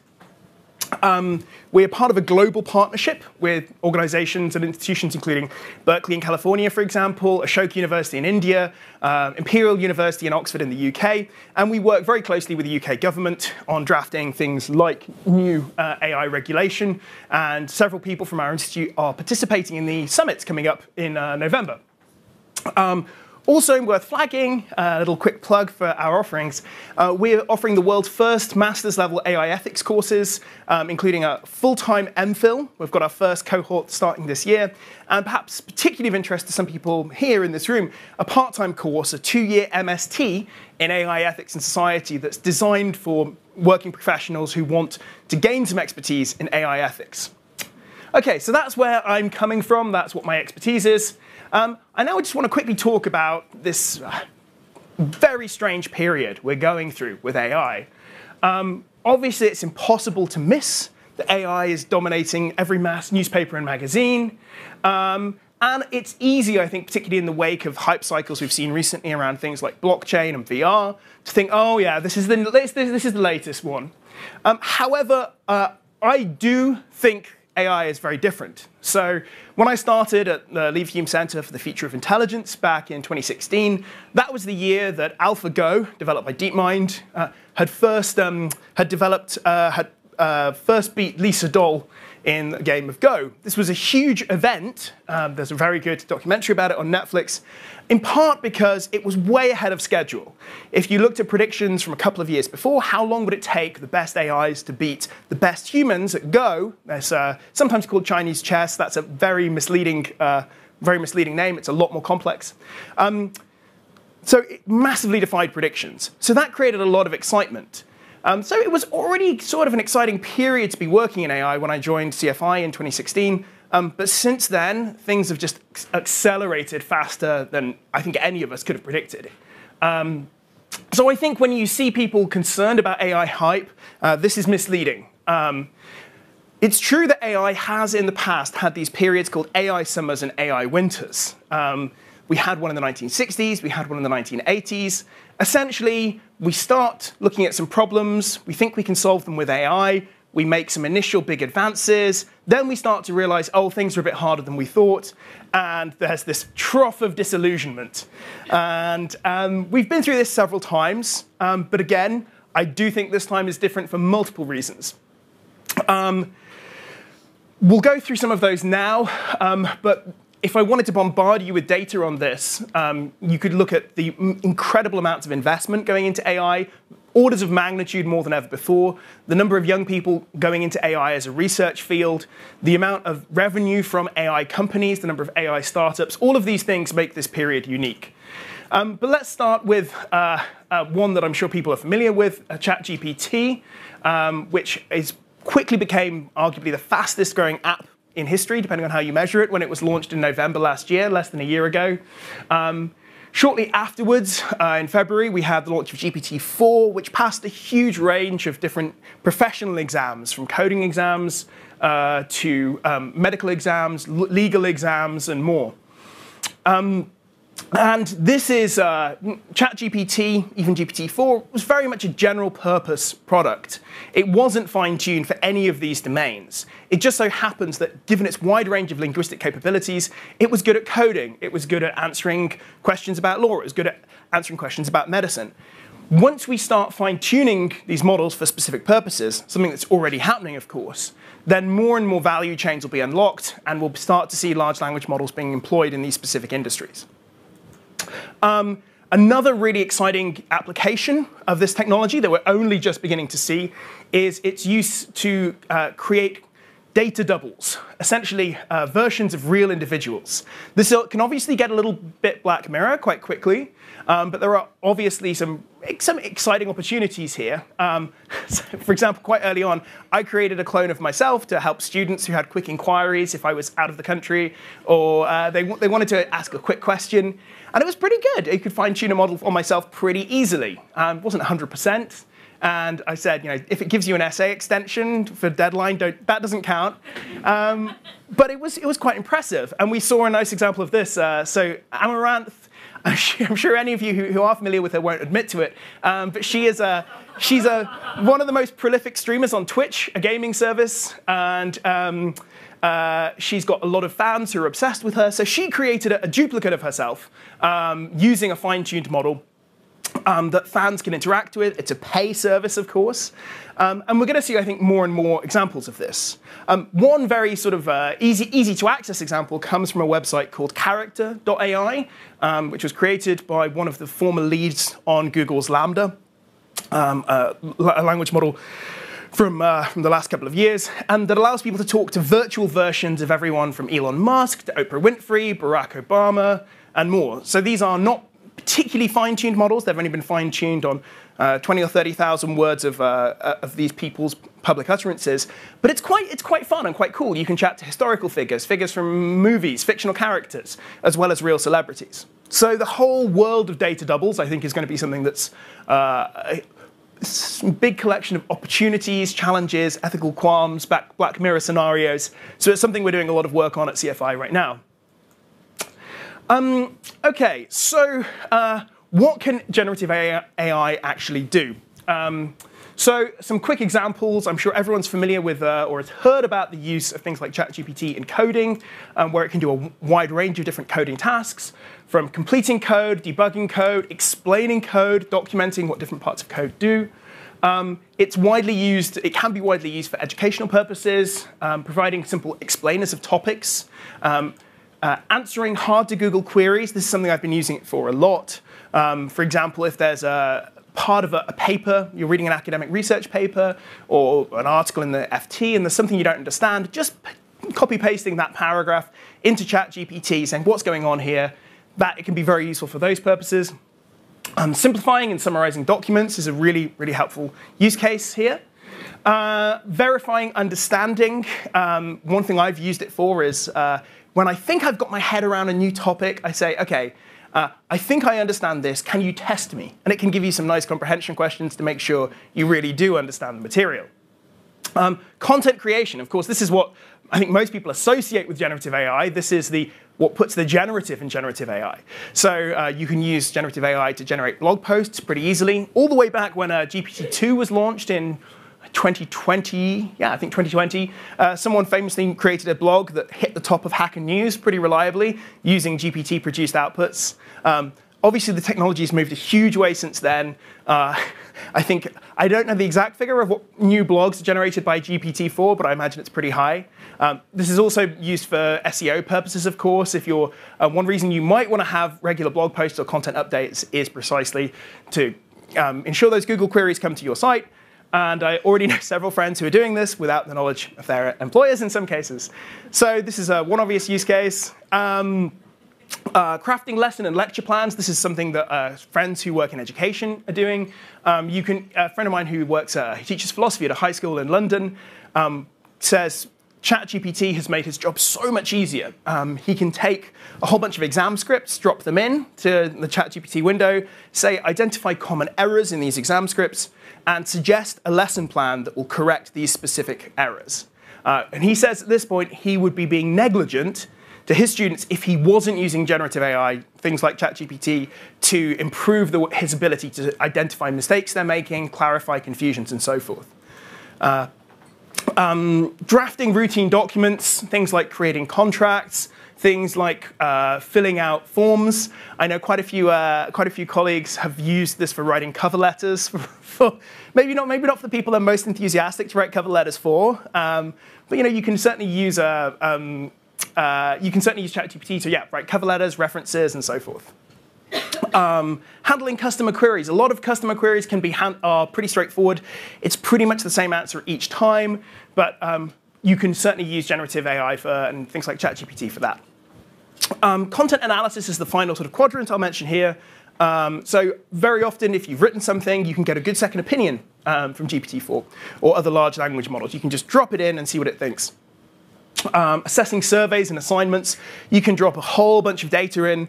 We're part of a global partnership with organizations and institutions including Berkeley in California, for example, Ashoka University in India, Imperial University in Oxford in the UK, and we work very closely with the UK government on drafting things like new AI regulation, and several people from our institute are participating in the summits coming up in November. Also worth flagging, a little quick plug for our offerings. We're offering the world's first master's level AI ethics courses, including a full-time MPhil. We've got our first cohort starting this year. And perhaps particularly of interest to some people here in this room, a part-time course, a 2-year MST in AI ethics and society that's designed for working professionals who want to gain some expertise in AI ethics. OK, so that's where I'm coming from. That's what my expertise is. I now just want to quickly talk about this very strange period we're going through with AI. Obviously, it's impossible to miss that AI is dominating every mass newspaper and magazine. And it's easy, I think, particularly in the wake of hype cycles we've seen recently around things like blockchain and VR, to think, oh, yeah, this is the latest one. However, I do think AI is very different. So when I started at the Leverhulme Centre for the Future of Intelligence back in 2016, that was the year that AlphaGo, developed by DeepMind, had first beat Lee Sedol in a game of Go. This was a huge event. There's a very good documentary about it on Netflix, in part because it was way ahead of schedule. If you looked at predictions from a couple of years before, how long would it take the best AIs to beat the best humans at Go? It's sometimes called Chinese chess. That's a very misleading name. It's a lot more complex. So it massively defied predictions. So that created a lot of excitement. So it was already sort of an exciting period to be working in AI when I joined CFI in 2016. But since then, things have just accelerated faster than I think any of us could have predicted. So I think when you see people concerned about AI hype, this is misleading. It's true that AI has in the past had these periods called AI summers and AI winters. We had one in the 1960s, we had one in the 1980s. Essentially, we start looking at some problems, we think we can solve them with AI, we make some initial big advances, then we start to realize, oh, things are a bit harder than we thought, and there's this trough of disillusionment. And we've been through this several times, but again, I do think this time is different for multiple reasons. We'll go through some of those now, but if I wanted to bombard you with data on this, you could look at the incredible amounts of investment going into AI, orders of magnitude more than ever before. The number of young people going into AI as a research field, the amount of revenue from AI companies, the number of AI startups, all of these things make this period unique. But let's start with one that I'm sure people are familiar with, ChatGPT, which quickly became arguably the fastest growing app in history, depending on how you measure it, when it was launched in November last year, less than a year ago. Shortly afterwards, in February, we had the launch of GPT-4, which passed a huge range of different professional exams, from coding exams to medical exams, legal exams, and more. And this is ChatGPT, even GPT-4, was very much a general purpose product. It wasn't fine-tuned for any of these domains. It just so happens that given its wide range of linguistic capabilities, it was good at coding. It was good at answering questions about law. It was good at answering questions about medicine. Once we start fine-tuning these models for specific purposes, something that's already happening, of course, then more and more value chains will be unlocked, and we'll start to see large language models being employed in these specific industries. Another really exciting application of this technology that we're only just beginning to see is its use to create data doubles, essentially versions of real individuals. This can obviously get a little bit Black Mirror quite quickly, but there are obviously some exciting opportunities here. So for example, quite early on, I created a clone of myself to help students who had quick inquiries if I was out of the country, or they wanted to ask a quick question. And it was pretty good. It could fine-tune a model on myself pretty easily. It wasn't 100%. And I said, if it gives you an essay extension for deadline, that doesn't count. But it was quite impressive. And we saw a nice example of this. So Amaranth, I'm sure any of you who are familiar with her won't admit to it, but she's one of the most prolific streamers on Twitch, a gaming service. And she's got a lot of fans who are obsessed with her. So she created a duplicate of herself using a fine-tuned model that fans can interact with. It's a pay service, of course. And we're going to see, I think, more and more examples of this. One very sort of easy to access example comes from a website called character.ai, which was created by one of the former leads on Google's Lambda, a language model from the last couple of years, and that allows people to talk to virtual versions of everyone from Elon Musk to Oprah Winfrey, Barack Obama, and more. So these are not particularly fine-tuned models. They've only been fine-tuned on 20 or 30,000 words of these people's public utterances. But it's quite fun and quite cool. You can chat to historical figures from movies, fictional characters, as well as real celebrities. So the whole world of data doubles, I think, is going to be something that's a big collection of opportunities, challenges, ethical qualms, Black Mirror scenarios. So it's something we're doing a lot of work on at CFI right now. OK, so what can generative AI actually do? So some quick examples. I'm sure everyone's familiar with or has heard about the use of things like ChatGPT in coding, where it can do a wide range of different coding tasks, from completing code, debugging code, explaining code, documenting what different parts of code do. It's widely used. It can be widely used for educational purposes, providing simple explainers of topics, answering hard-to-Google queries. This is something I've been using it for a lot. For example, if there's a part of a paper, you're reading an academic research paper or an article in the FT, and there's something you don't understand, just copy-pasting that paragraph into ChatGPT, saying what's going on here, that it can be very useful for those purposes. Simplifying and summarizing documents is a really, really helpful use case here. Verifying understanding. One thing I've used it for is when I think I've got my head around a new topic, I say, OK, I think I understand this. Can you test me? And it can give you some nice comprehension questions to make sure you really do understand the material. Content creation, of course, this is what I think most people associate with generative AI. This is what puts the generative in generative AI. So you can use generative AI to generate blog posts pretty easily. All the way back when GPT-2 was launched in 2020, yeah, I think 2020, someone famously created a blog that hit the top of Hacker News pretty reliably using GPT-produced outputs. Obviously, the technology has moved a huge way since then. I don't know the exact figure of what new blogs are generated by GPT-4, but I imagine it's pretty high. This is also used for SEO purposes, of course. If one reason you might want to have regular blog posts or content updates is precisely to ensure those Google queries come to your site. And I already know several friends who are doing this without the knowledge of their employers in some cases. So this is one obvious use case. Crafting lesson and lecture plans. This is something that friends who work in education are doing. A friend of mine who teaches philosophy at a high school in London says ChatGPT has made his job so much easier. He can take a whole bunch of exam scripts, drop them in to the ChatGPT window, say identify common errors in these exam scripts, and suggest a lesson plan that will correct these specific errors. And he says at this point he would be being negligent to his students if he wasn't using generative AI, things like ChatGPT, to improve his ability to identify mistakes they're making, clarify confusions, and so forth. Drafting routine documents, things like creating contracts, things like filling out forms. I know quite a few colleagues have used this for writing cover letters. For maybe not for the people they're most enthusiastic to write cover letters for, but you can certainly use ChatGPT to write cover letters, references, and so forth. Handling customer queries. A lot of customer queries are pretty straightforward. It's pretty much the same answer each time, but you can certainly use generative AI and things like ChatGPT for that. Content analysis is the final sort of quadrant I'll mention here. So very often, if you've written something, you can get a good second opinion from GPT-4 or other large language models. You can just drop it in and see what it thinks. Assessing surveys and assignments. You can drop a whole bunch of data in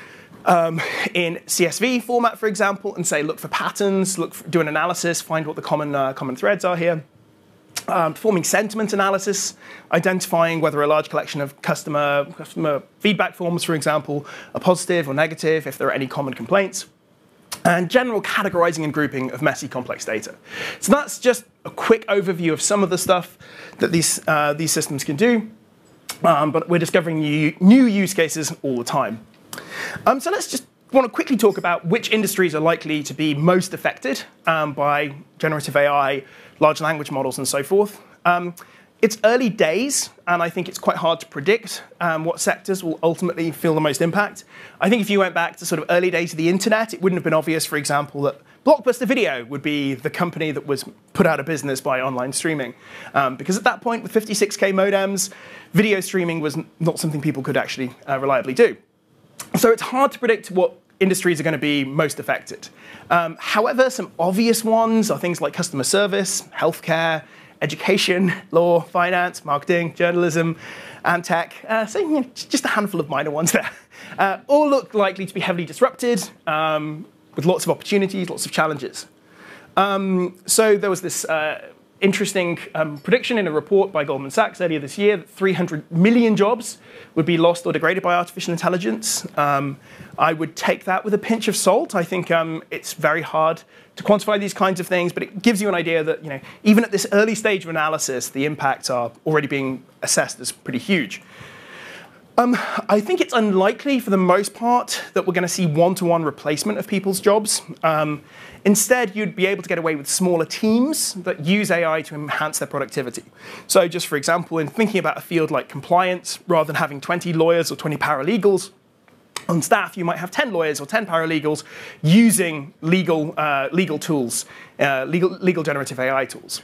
CSV format, for example, and say, look for patterns, do an analysis, find what the common threads are here. Performing sentiment analysis, identifying whether a large collection of customer feedback forms, for example, are positive or negative, if there are any common complaints. And general categorizing and grouping of messy, complex data. So that's just a quick overview of some of the stuff that these systems can do. But we're discovering new use cases all the time. So let's just want to quickly talk about which industries are likely to be most affected by generative AI, large language models, and so forth. It's early days, and I think it's quite hard to predict what sectors will ultimately feel the most impact. I think if you went back to sort of early days of the internet, it wouldn't have been obvious, for example, that Blockbuster Video would be the company that was put out of business by online streaming. Because at that point, with 56K modems, video streaming was not something people could actually reliably do. So it's hard to predict what industries are going to be most affected. However, some obvious ones are things like customer service, healthcare, education, law, finance, marketing, journalism, and tech. So just a handful of minor ones there. All look likely to be heavily disrupted, with lots of opportunities, lots of challenges. So there was this interesting prediction in a report by Goldman Sachs earlier this year that 300 million jobs would be lost or degraded by artificial intelligence. I would take that with a pinch of salt. I think it's very hard to quantify these kinds of things, but it gives you an idea that even at this early stage of analysis, the impacts are already being assessed as pretty huge. I think it's unlikely for the most part that we're going to see one-to-one replacement of people's jobs. Instead, you'd be able to get away with smaller teams that use AI to enhance their productivity. So just for example, in thinking about a field like compliance, rather than having 20 lawyers or 20 paralegals on staff, you might have 10 lawyers or 10 paralegals using legal tools, legal generative AI tools.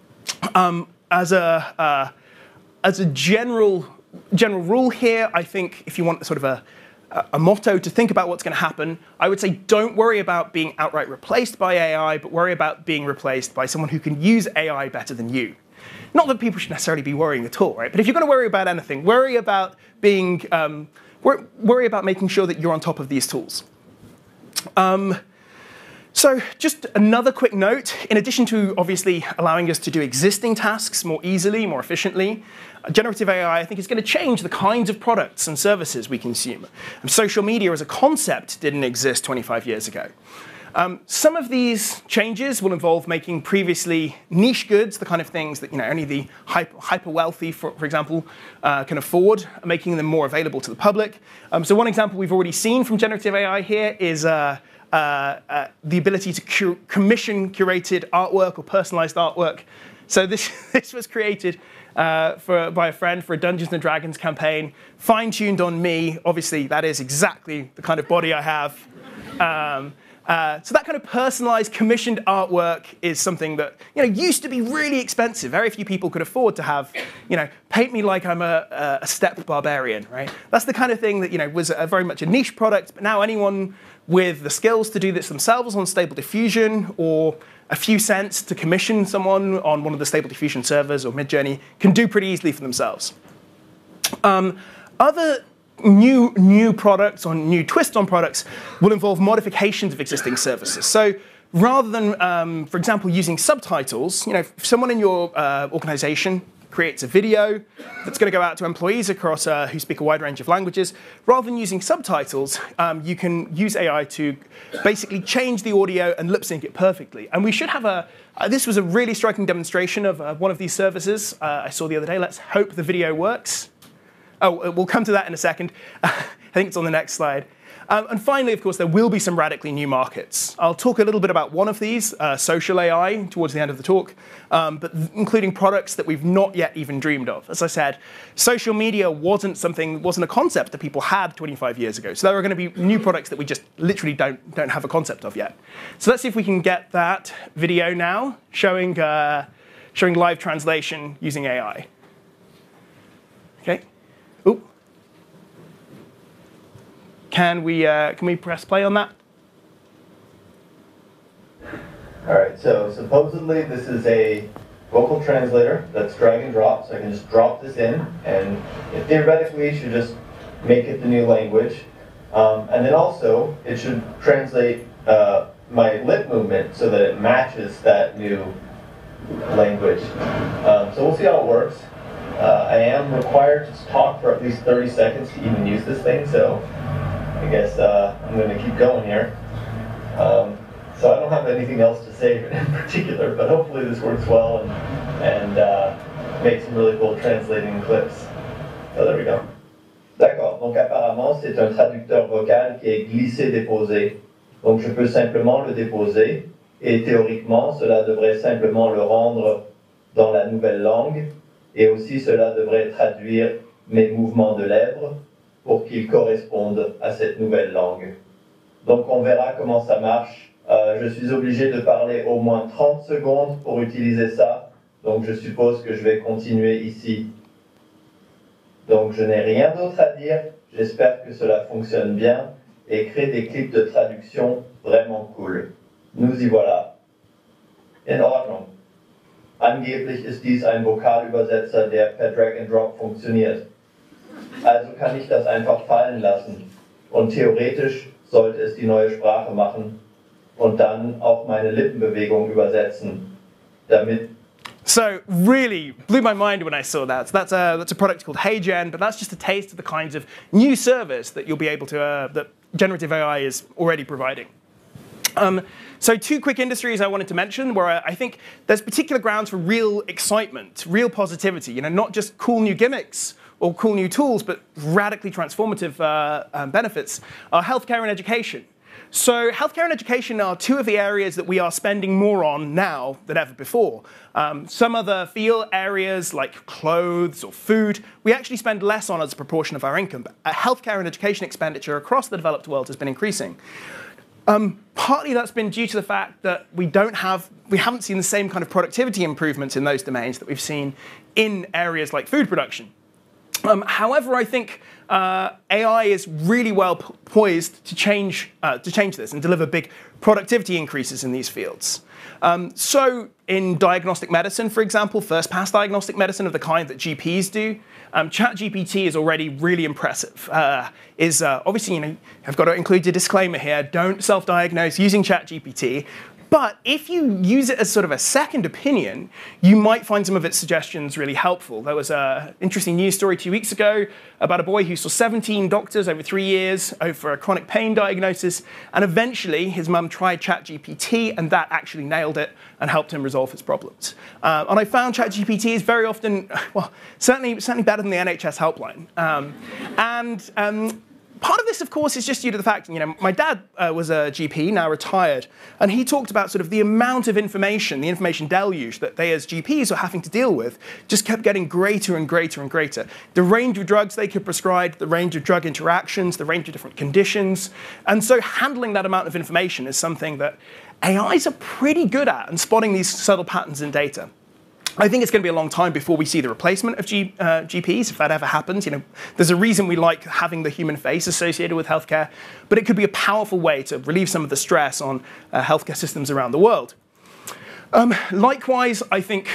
As a general rule here, I think if you want sort of a motto to think about what's going to happen, I would say don't worry about being outright replaced by AI, but worry about being replaced by someone who can use AI better than you. Not that people should necessarily be worrying at all, right? But if you're going to worry about anything, worry about making sure that you're on top of these tools. So just another quick note, in addition to obviously allowing us to do existing tasks more easily, more efficiently, generative AI, I think, is going to change the kinds of products and services we consume. Social media as a concept didn't exist 25 years ago. Some of these changes will involve making previously niche goods, the kind of things that only the hyper wealthy, for example, can afford, making them more available to the public. So one example we've already seen from generative AI here is the ability to commission curated artwork or personalized artwork. So this was created by a friend for a Dungeons & Dragons campaign, fine-tuned on me. Obviously, that is exactly the kind of body I have. So that kind of personalized, commissioned artwork is something that used to be really expensive. Very few people could afford to have, paint me like I'm a steppe barbarian, right? That's the kind of thing that was very much a niche product. But now anyone with the skills to do this themselves on Stable Diffusion, or a few cents to commission someone on one of the Stable Diffusion servers or Midjourney, can do pretty easily for themselves. Other new products or new twists on products will involve modifications of existing services. So rather than, for example, using subtitles, if someone in your organization creates a video that's going to go out to employees across who speak a wide range of languages, rather than using subtitles, you can use AI to basically change the audio and lip sync it perfectly. And we should have this was a really striking demonstration of one of these services I saw the other day. Let's hope the video works. Oh, we'll come to that in a second. I think it's on the next slide. And finally, of course, there will be some radically new markets. I'll talk a little bit about one of these, social AI, towards the end of the talk, but including products that we've not yet even dreamed of. As I said, social media wasn't a concept that people had 25 years ago. So there are going to be new products that we just literally don't have a concept of yet. So let's see if we can get that video now, showing live translation using AI. Okay. Ooh. Can we press play on that? All right, so supposedly this is a vocal translator that's drag and drop, so I can just drop this in, and theoretically it should just make it the new language. And then also, it should translate my lip movement so that it matches that new language. So we'll see how it works. I am required to talk for at least 30 seconds to even use this thing, so I guess I'm going to keep going here. So I don't have anything else to say in particular, but hopefully this works well and makes some really cool translating clips. So there we go. D'accord, donc apparemment c'est un traducteur vocal qui est glissé-déposé. Donc je peux simplement le déposer et théoriquement cela devrait simplement le rendre dans la nouvelle langue. Et aussi, cela devrait traduire mes mouvements de lèvres pour qu'ils correspondent à cette nouvelle langue. Donc, on verra comment ça marche. Je suis obligé de parler au moins 30 secondes pour utiliser ça. Donc, je suppose que je vais continuer ici. Donc, je n'ai rien d'autre à dire. J'espère que cela fonctionne bien et crée des clips de traduction vraiment cool. Nous y voilà. In Ordnung. Angeblich ist dies ein Vokalübersetzer, der per Drag and Drop funktioniert. Also kann ich das einfach fallen lassen. Und theoretisch sollte es die neue Sprache machen und dann auch meine Lippenbewegung übersetzen, damit. So really blew my mind when I saw that. So that's a product called HeyGen, but that's just a taste of the kinds of new service that you'll be able to that generative AI is already providing. So two quick industries I wanted to mention where I think there's particular grounds for real excitement, real positivity, not just cool new gimmicks or cool new tools, but radically transformative benefits are healthcare and education. So healthcare and education are two of the areas that we are spending more on now than ever before. Some other field areas like clothes or food, we actually spend less on as a proportion of our income. But healthcare and education expenditure across the developed world has been increasing. Partly that's been due to the fact that we haven't seen the same kind of productivity improvements in those domains that we've seen in areas like food production. However, I think AI is really well poised to change this and deliver big productivity increases in these fields. So in diagnostic medicine, for example, first-pass diagnostic medicine of the kind that GPs do, ChatGPT is already really impressive. Obviously, I've got to include a disclaimer here, don't self-diagnose using ChatGPT. But if you use it as sort of a second opinion, you might find some of its suggestions really helpful. There was an interesting news story 2 weeks ago about a boy who saw 17 doctors over 3 years for a chronic pain diagnosis, and eventually his mum tried ChatGPT, and that actually nailed it and helped him resolve his problems. And I found ChatGPT is very often, well, certainly better than the NHS helpline. Part of this, of course, is just due to the fact, my dad was a GP, now retired, and he talked about sort of the amount of information, the information deluge that they as GPs were having to deal with, just kept getting greater and greater and greater. The range of drugs they could prescribe, the range of drug interactions, the range of different conditions, and so handling that amount of information is something that AIs are pretty good at, and spotting these subtle patterns in data. I think it's going to be a long time before we see the replacement of GPs, if that ever happens. There's a reason we like having the human face associated with healthcare, but it could be a powerful way to relieve some of the stress on healthcare systems around the world. Likewise, I think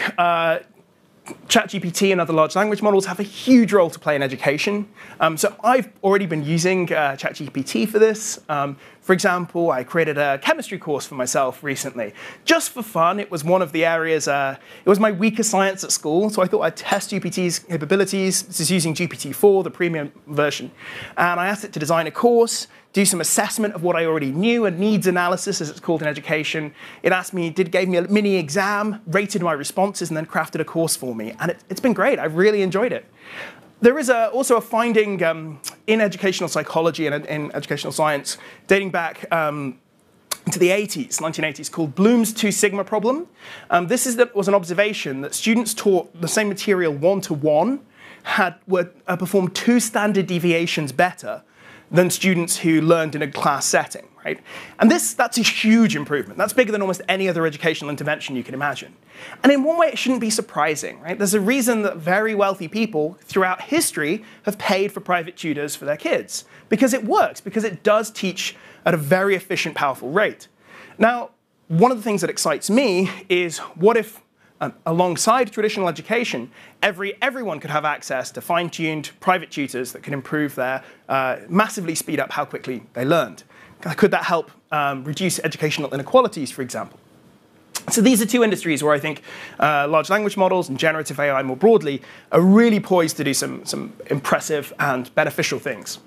ChatGPT and other large language models have a huge role to play in education. So I've already been using ChatGPT for this. For example, I created a chemistry course for myself recently. Just for fun, it was one of the areas, it was my weaker science at school, so I thought I'd test GPT's capabilities. This is using GPT-4, the premium version. And I asked it to design a course, do some assessment of what I already knew, a needs analysis, as it's called in education. It asked me, gave me a mini exam, rated my responses, and then crafted a course for me. And it's been great. I've really enjoyed it. There is also a finding in educational psychology and in educational science dating back to the 1980s, called Bloom's 2 sigma problem. This was an observation that students taught the same material one-to-one performed 2 standard deviations better than students who learned in a class setting, right? And that's a huge improvement. That's bigger than almost any other educational intervention you can imagine. And in one way, it shouldn't be surprising, right? There's a reason that very wealthy people throughout history have paid for private tutors for their kids, because it works, because it does teach at a very efficient, powerful rate. Now, one of the things that excites me is what if alongside traditional education, everyone could have access to fine-tuned private tutors that can improve their, massively speed up how quickly they learned. Could that help reduce educational inequalities, for example? So these are 2 industries where I think large language models and generative AI more broadly are really poised to do some impressive and beneficial things.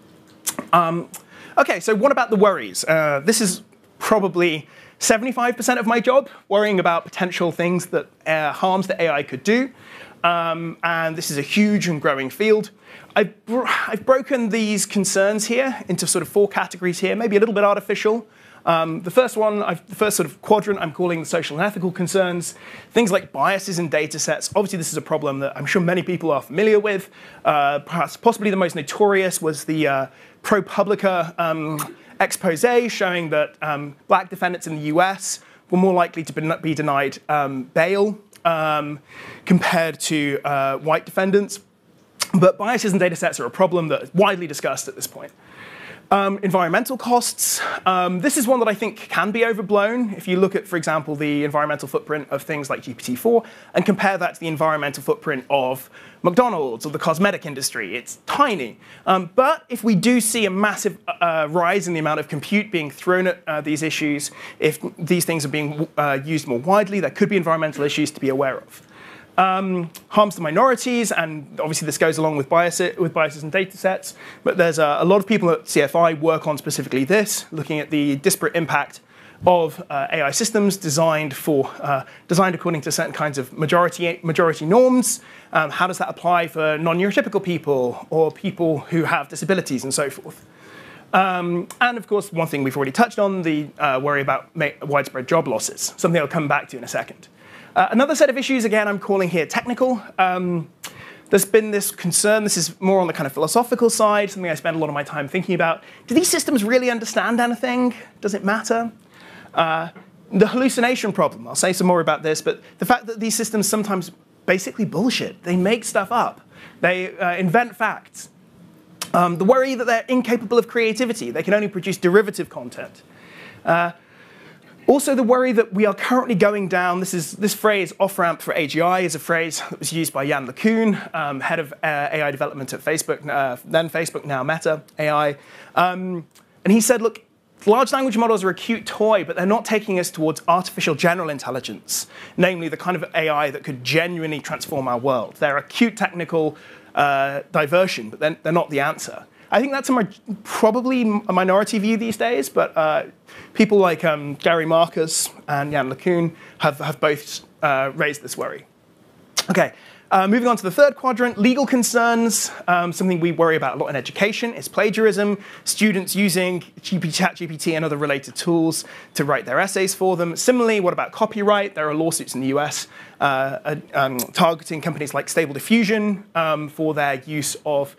OK, so what about the worries? This is probably 75% of my job, worrying about potential things that harms that AI could do. And this is a huge and growing field. I've broken these concerns here into sort of 4 categories here, maybe a little bit artificial. The first sort of quadrant I'm calling the social and ethical concerns. Things like biases in data sets. Obviously, this is a problem that I'm sure many people are familiar with. Perhaps possibly the most notorious was the ProPublica expose showing that black defendants in the US were more likely to be denied bail compared to white defendants. But biases in data sets are a problem that is widely discussed at this point. Environmental costs. This is one that I think can be overblown. If you look at, for example, the environmental footprint of things like GPT-4 and compare that to the environmental footprint of McDonald's or the cosmetic industry, it's tiny. But if we do see a massive rise in the amount of compute being thrown at these issues, if these things are being used more widely, there could be environmental issues to be aware of. Harms to minorities, and obviously this goes along with biases in data sets, but there's a lot of people at CFI work on specifically this, looking at the disparate impact of AI systems designed according to certain kinds of majority norms. How does that apply for non-neurotypical people or people who have disabilities and so forth? And of course, one thing we've already touched on, the worry about widespread job losses, something I'll come back to in a second. Another set of issues, again, I'm calling here technical. There's been this concern, this is more on the kind of philosophical side, something I spend a lot of my time thinking about. Do these systems really understand anything? Does it matter? The hallucination problem, I'll say some more about this, but the fact that these systems sometimes basically bullshit. They make stuff up. They invent facts. The worry that they're incapable of creativity. They can only produce derivative content. Also, the worry that we are currently going down, this phrase, off-ramp for AGI, is a phrase that was used by Yann LeCun, head of AI development at Facebook, then Facebook, now Meta AI. And he said, look, large language models are a cute toy, but they're not taking us towards artificial general intelligence, namely the kind of AI that could genuinely transform our world. They're a cute technical diversion, but they're not the answer. I think that's probably a minority view these days, but people like Gary Marcus and Yann LeCun have both raised this worry. Okay, Moving on to the third quadrant, legal concerns. Something we worry about a lot in education is plagiarism. Students using ChatGPT and other related tools to write their essays for them. Similarly, what about copyright? There are lawsuits in the US targeting companies like Stable Diffusion for their use of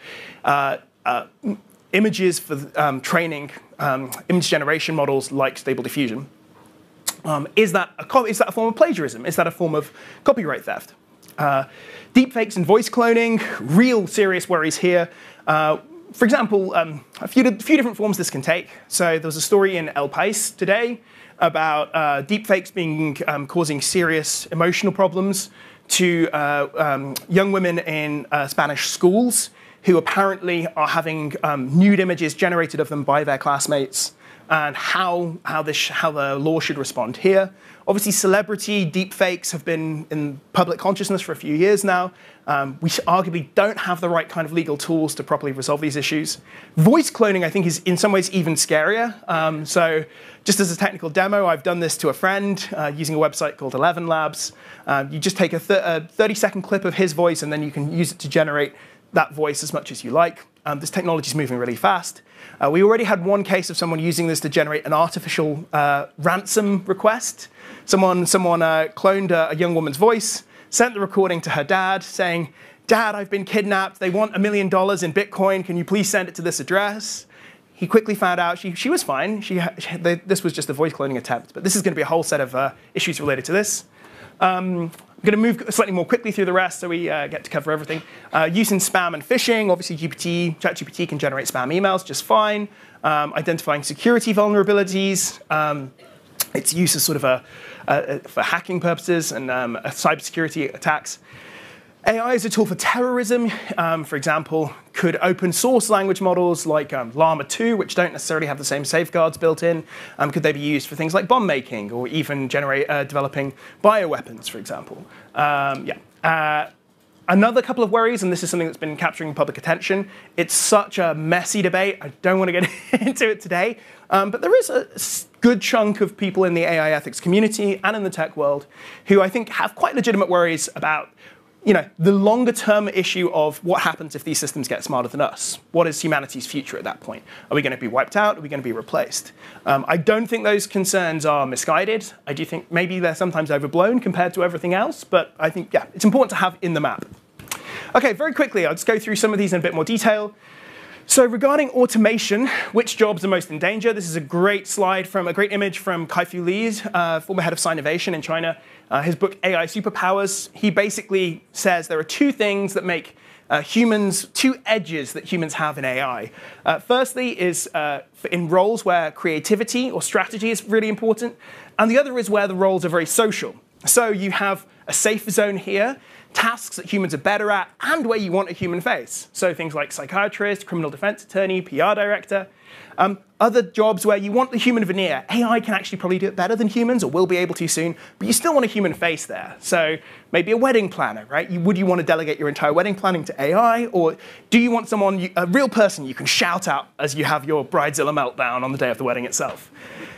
images for training image generation models like Stable Diffusion. Is that a form of plagiarism? Is that a form of copyright theft? Deepfakes and voice cloning, real serious worries here. For example, a few different forms this can take. So there was a story in El País today about deepfakes causing serious emotional problems to young women in Spanish schools who apparently are having nude images generated of them by their classmates, and how the law should respond here. Obviously, celebrity deepfakes have been in public consciousness for a few years now. We arguably don't have the right kind of legal tools to properly resolve these issues. Voice cloning, I think, is in some ways even scarier. So just as a technical demo, I've done this to a friend using a website called 11 Labs. You just take a 30-second clip of his voice, and then you can use it to generate that voice as much as you like. This technology is moving really fast. We already had one case of someone using this to generate an artificial ransom request. Someone cloned a young woman's voice, sent the recording to her dad saying, "Dad, I've been kidnapped. They want $1 million in Bitcoin. Can you please send it to this address?" He quickly found out she was fine. This was just a voice cloning attempt. But this is going to be a whole set of issues related to this. I'm going to move slightly more quickly through the rest so we get to cover everything. Use in spam and phishing. Obviously, ChatGPT can generate spam emails just fine. Identifying security vulnerabilities. Its use as sort of for hacking purposes and cybersecurity attacks. AI is a tool for terrorism. For example, could open source language models like Llama 2, which don't necessarily have the same safeguards built in, could they be used for things like bomb making or even developing bioweapons, for example? Another couple of worries, and this is something that's been capturing public attention. It's such a messy debate. I don't want to get into it today. But there is a good chunk of people in the AI ethics community and in the tech world who I think have quite legitimate worries about the longer-term issue of what happens if these systems get smarter than us. What is humanity's future at that point? Are we going to be wiped out? Are we going to be replaced? I don't think those concerns are misguided. I do think maybe they're sometimes overblown compared to everything else. But I think, yeah, it's important to have in the map. OK, very quickly, I'll just go through some of these in a bit more detail. So regarding automation, which jobs are most in danger? This is a great slide from a great image from Kai-Fu Lee, former head of Sinovation in China. His book, AI Superpowers, he basically says there are two things that make two edges that humans have in AI. Firstly is in roles where creativity or strategy is really important. And the other is where the roles are very social. So you have a safe zone here, tasks that humans are better at, and where you want a human face. So things like psychiatrist, criminal defense attorney, PR director. Other jobs where you want the human veneer. AI can actually probably do it better than humans, or will be able to soon, but you still want a human face there. So maybe a wedding planner, right? Would you want to delegate your entire wedding planning to AI, or do you want someone, a real person you can shout out as you have your bridezilla meltdown on the day of the wedding itself?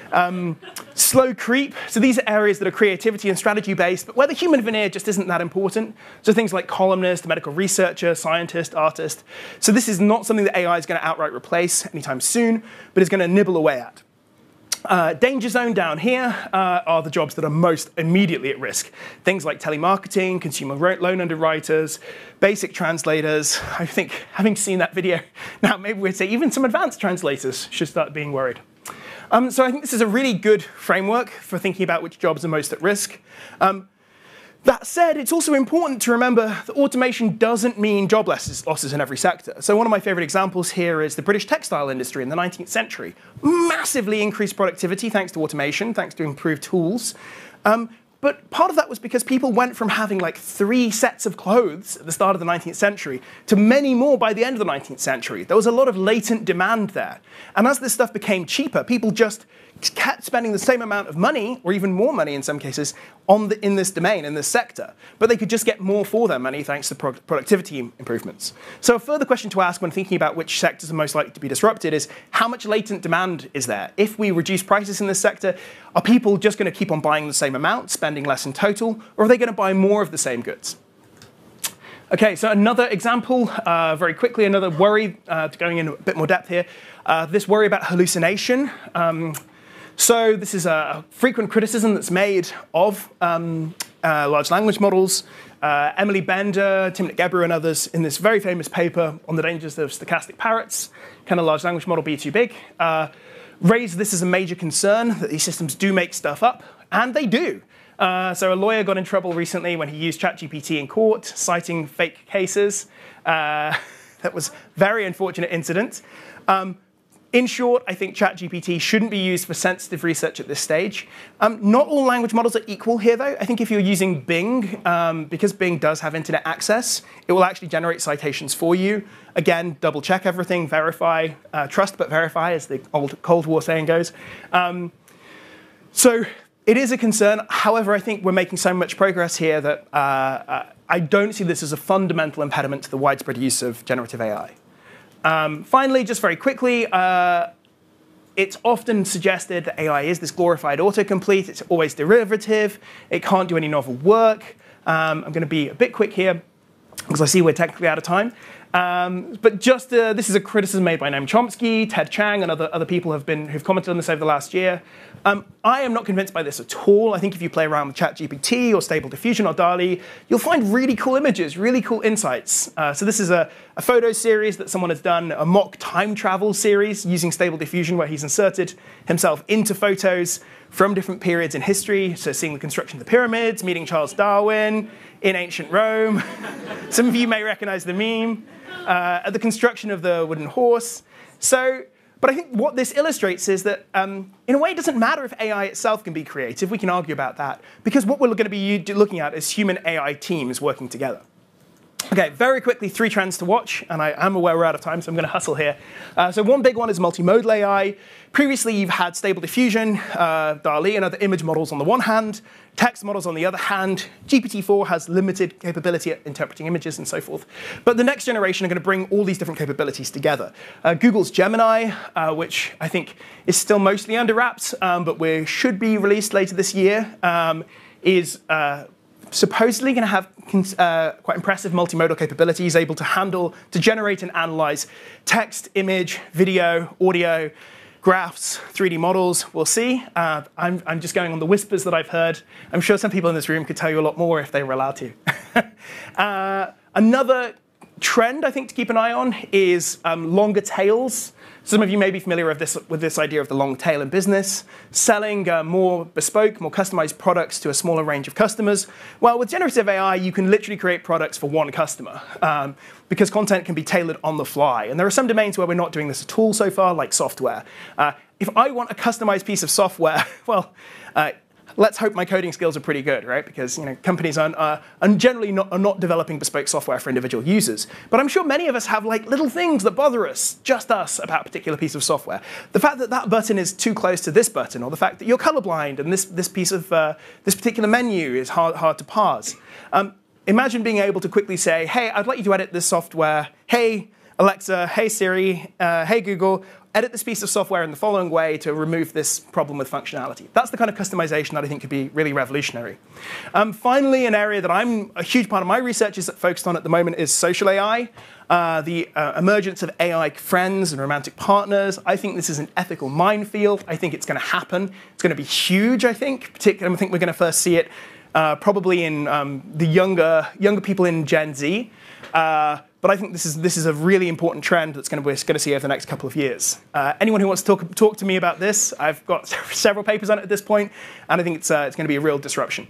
Slow creep. So these are areas that are creativity and strategy based, but where the human veneer just isn't that important. So things like columnist, medical researcher, scientist, artist. So this is not something that AI is going to outright replace anytime soon, but is going to nibble away at. Danger zone down here are the jobs that are most immediately at risk. Things like telemarketing, consumer loan underwriters, basic translators. I think having seen that video, now maybe we'd say even some advanced translators should start being worried. So I think this is a really good framework for thinking about which jobs are most at risk. That said, it's also important to remember that automation doesn't mean job losses in every sector. So one of my favorite examples here is the British textile industry in the 19th century. Massively increased productivity thanks to automation, thanks to improved tools. But part of that was because people went from having like 3 sets of clothes at the start of the 19th century to many more by the end of the 19th century. There was a lot of latent demand there. And as this stuff became cheaper, people just kept spending the same amount of money, or even more money in some cases, in this domain, in this sector. But they could just get more for their money thanks to productivity improvements. So a further question to ask when thinking about which sectors are most likely to be disrupted is, how much latent demand is there? If we reduce prices in this sector, are people just going to keep on buying the same amount, spending less in total, or are they going to buy more of the same goods? Okay, so another example, very quickly, another worry, going in a bit more depth here, this worry about hallucination. So this is a frequent criticism that's made of large language models. Emily Bender, Timnit Gebru, and others in this very famous paper on the dangers of stochastic parrots, can a large language model be too big, raised this as a major concern, that these systems do make stuff up, and they do. So a lawyer got in trouble recently when he used ChatGPT in court, citing fake cases. That was a very unfortunate incident. In short, I think ChatGPT shouldn't be used for sensitive research at this stage. Not all language models are equal here, though. I think if you're using Bing, because Bing does have internet access, it will actually generate citations for you. Again, double check everything, verify, trust but verify, as the old Cold War saying goes. So it is a concern. However, I think we're making so much progress here that I don't see this as a fundamental impediment to the widespread use of generative AI. Finally, just very quickly, it's often suggested that AI is this glorified autocomplete. It's always derivative. It can't do any novel work. I'm going to be a bit quick here because I see we're technically out of time. But just this is a criticism made by Noam Chomsky, Ted Chiang, and other people who've commented on this over the last year. I am not convinced by this at all. I think if you play around with ChatGPT or Stable Diffusion or DALL-E, you'll find really cool images, really cool insights. So this is a photo series that someone has done, a mock time travel series using Stable Diffusion, where he's inserted himself into photos from different periods in history. So seeing the construction of the pyramids, meeting Charles Darwin in ancient Rome. Some of you may recognize the meme. At the construction of the wooden horse. But I think what this illustrates is that, in a way, it doesn't matter if AI itself can be creative. We can argue about that. Because what we're going to be looking at is human-AI teams working together. OK, very quickly, 3 trends to watch. And I am aware we're out of time, so I'm going to hustle here. So one big one is multimodal AI. Previously, you've had Stable Diffusion, DALL-E, and other image models on the one hand, text models on the other hand. GPT-4 has limited capability at interpreting images and so forth. But the next generation are going to bring all these different capabilities together. Google's Gemini, which I think is still mostly under wraps, but should be released later this year, is supposedly going to have quite impressive multimodal capabilities, able to generate and analyze text, image, video, audio, graphs, 3D models. We'll see. I'm just going on the whispers that I've heard. I'm sure some people in this room could tell you a lot more if they were allowed to. Another trend, I think, to keep an eye on is longer tails. Some of you may be familiar with this idea of the long tail in business, selling more bespoke, more customized products to a smaller range of customers. Well, with generative AI, you can literally create products for one customer because content can be tailored on the fly. And there are some domains where we're not doing this at all so far, like software. If I want a customized piece of software, well, let's hope my coding skills are pretty good, right? Because companies are generally not developing bespoke software for individual users. But I'm sure many of us have little things that bother us, just us, about a particular piece of software. The fact that that button is too close to this button, or the fact that you're colorblind and this piece of this particular menu is hard to parse. Imagine being able to quickly say, hey, I'd like you to edit this software. Hey, Alexa. Hey, Siri. Hey, Google. Edit this piece of software in the following way to remove this problem with functionality. That's the kind of customization that I think could be really revolutionary. Finally, an area that a huge part of my research is focused on at the moment is social AI, the emergence of AI friends and romantic partners. I think this is an ethical minefield. I think it's going to happen. It's going to be huge, I think. Particularly, I think we're going to first see it probably in the younger people in Gen Z. But I think this is a really important trend we're going to see over the next couple of years. Anyone who wants to talk to me about this, I've got several papers on it at this point, and I think it's going to be a real disruption.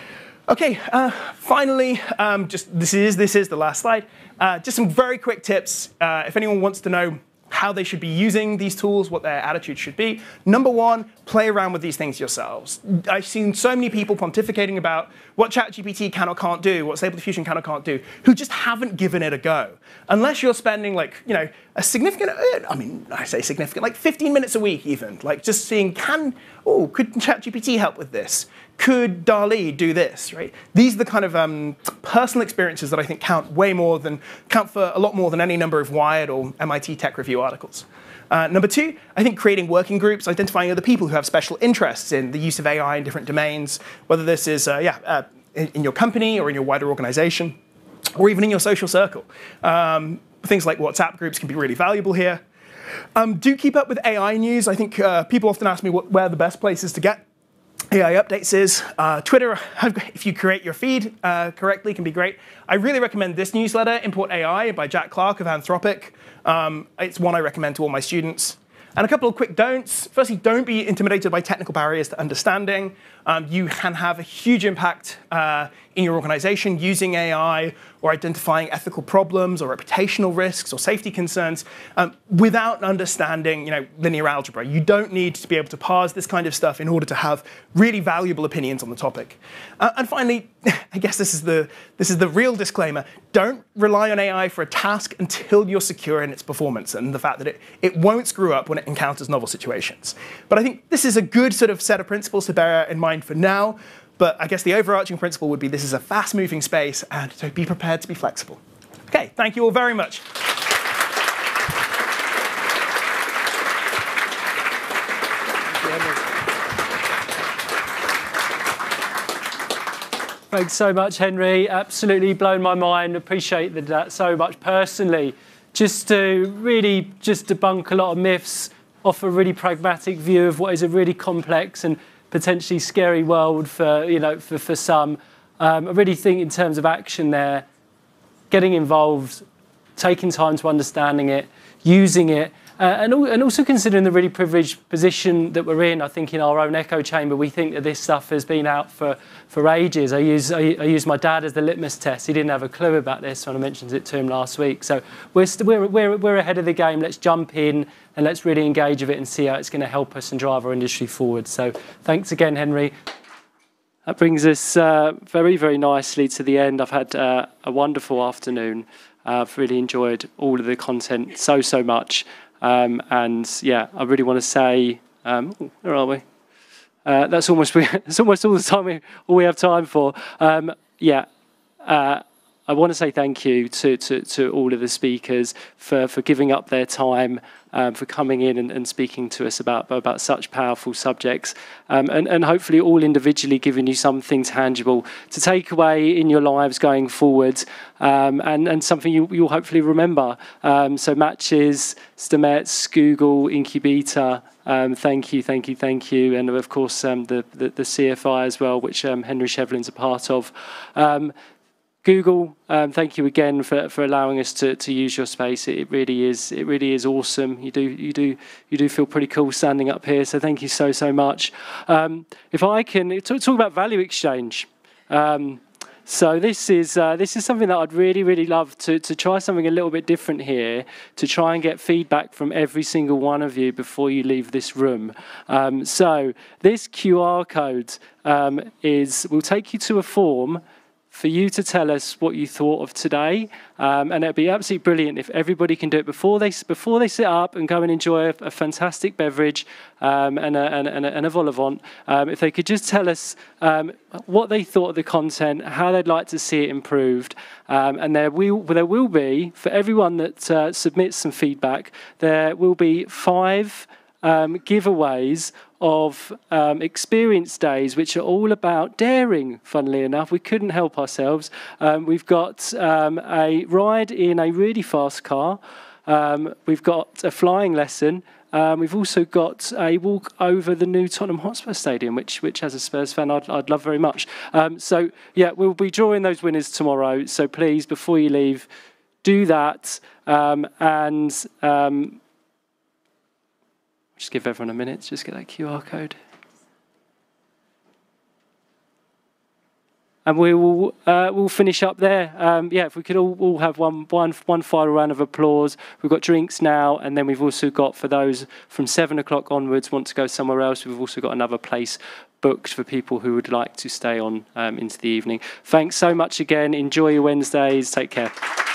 OK, finally, this is the last slide. Just some very quick tips. If anyone wants to know how they should be using these tools, what their attitude should be. Number one, play around with these things yourselves. I've seen so many people pontificating about what ChatGPT can or can't do, what Stable Diffusion can or can't do, who just haven't given it a go. Unless you're spending a significant, I say significant, 15 minutes a week even, just seeing could ChatGPT help with this? Could DALL-E do this, right? These are the kind of personal experiences that I think count for a lot more than any number of Wired or MIT Tech Review articles. Number two, I think creating working groups, identifying other people who have special interests in the use of AI in different domains, whether this is in your company or in your wider organization. or even in your social circle. Things like WhatsApp groups can be really valuable here. Do keep up with AI news. I think people often ask me where the best places to get AI updates is. Twitter, if you create your feed correctly, can be great. I really recommend this newsletter, Import AI, by Jack Clark of Anthropic. It's one I recommend to all my students. And a couple of quick don'ts. Firstly, don't be intimidated by technical barriers to understanding. You can have a huge impact in your organization using AI or identifying ethical problems or reputational risks or safety concerns without understanding linear algebra. You don't need to be able to parse this kind of stuff in order to have really valuable opinions on the topic. And finally, I guess this is the real disclaimer. Don't rely on AI for a task until you're secure in its performance and the fact that it won't screw up when it encounters novel situations. But I think this is a good sort of set of principles to bear in mind for now. But I guess the overarching principle would be this is a fast-moving space, and so be prepared to be flexible. OK, thank you all very much. Thanks so much, Henry. Absolutely blown my mind. Appreciate that so much personally. Just to really debunk a lot of myths, offer a really pragmatic view of what is a really complex and potentially scary world for some. I really think in terms of action there, getting involved, taking time to understanding it, using it, and also considering the really privileged position that we're in. I think in our own echo chamber, we think that this stuff has been out for ages. I use my dad as the litmus test. He didn't have a clue about this when I mentioned it to him last week. So we're ahead of the game. Let's jump in and let's really engage with it and see how it's going to help us and drive our industry forward. So thanks again, Henry. That brings us very, very nicely to the end. I've had a wonderful afternoon. I've really enjoyed all of the content so much. And yeah, I really want to say, where are we? That's almost all the time we have time for. I want to say thank you to all of the speakers for giving up their time, for coming in and speaking to us about such powerful subjects, and hopefully all individually giving you something tangible to take away in your lives going forward, and something you'll hopefully remember. So Matches, Stamets, Google, Incubeta, thank you, and of course the CFI as well, which Henry Shevlin's a part of. Google, thank you again for allowing us to use your space. It really is awesome. You do feel pretty cool standing up here. So thank you so much. If I can talk about value exchange. So this is something that I'd really love to try something a little bit different here, to try and get feedback from every single one of you before you leave this room. So this QR code will take you to a form for you to tell us what you thought of today, and it'd be absolutely brilliant if everybody can do it before they sit up and go and enjoy a fantastic beverage and a vol au vent. If they could just tell us what they thought of the content, how they'd like to see it improved, and there will be, for everyone that submits some feedback, there will be 5 giveaways of experience days, which are all about daring, funnily enough. We couldn't help ourselves. We've got a ride in a really fast car. We've got a flying lesson. We've also got a walk over the new Tottenham Hotspur Stadium, which as a Spurs fan, I'd love very much. So, yeah, we'll be drawing those winners tomorrow. So please, before you leave, do that. Just give everyone a minute to just get that QR code. And we'll finish up there. If we could all have one final round of applause. We've got drinks now, and then we've also got, for those from 7 o'clock onwards want to go somewhere else, we've also got another place booked for people who would like to stay on into the evening. Thanks so much again. Enjoy your Wednesdays. Take care.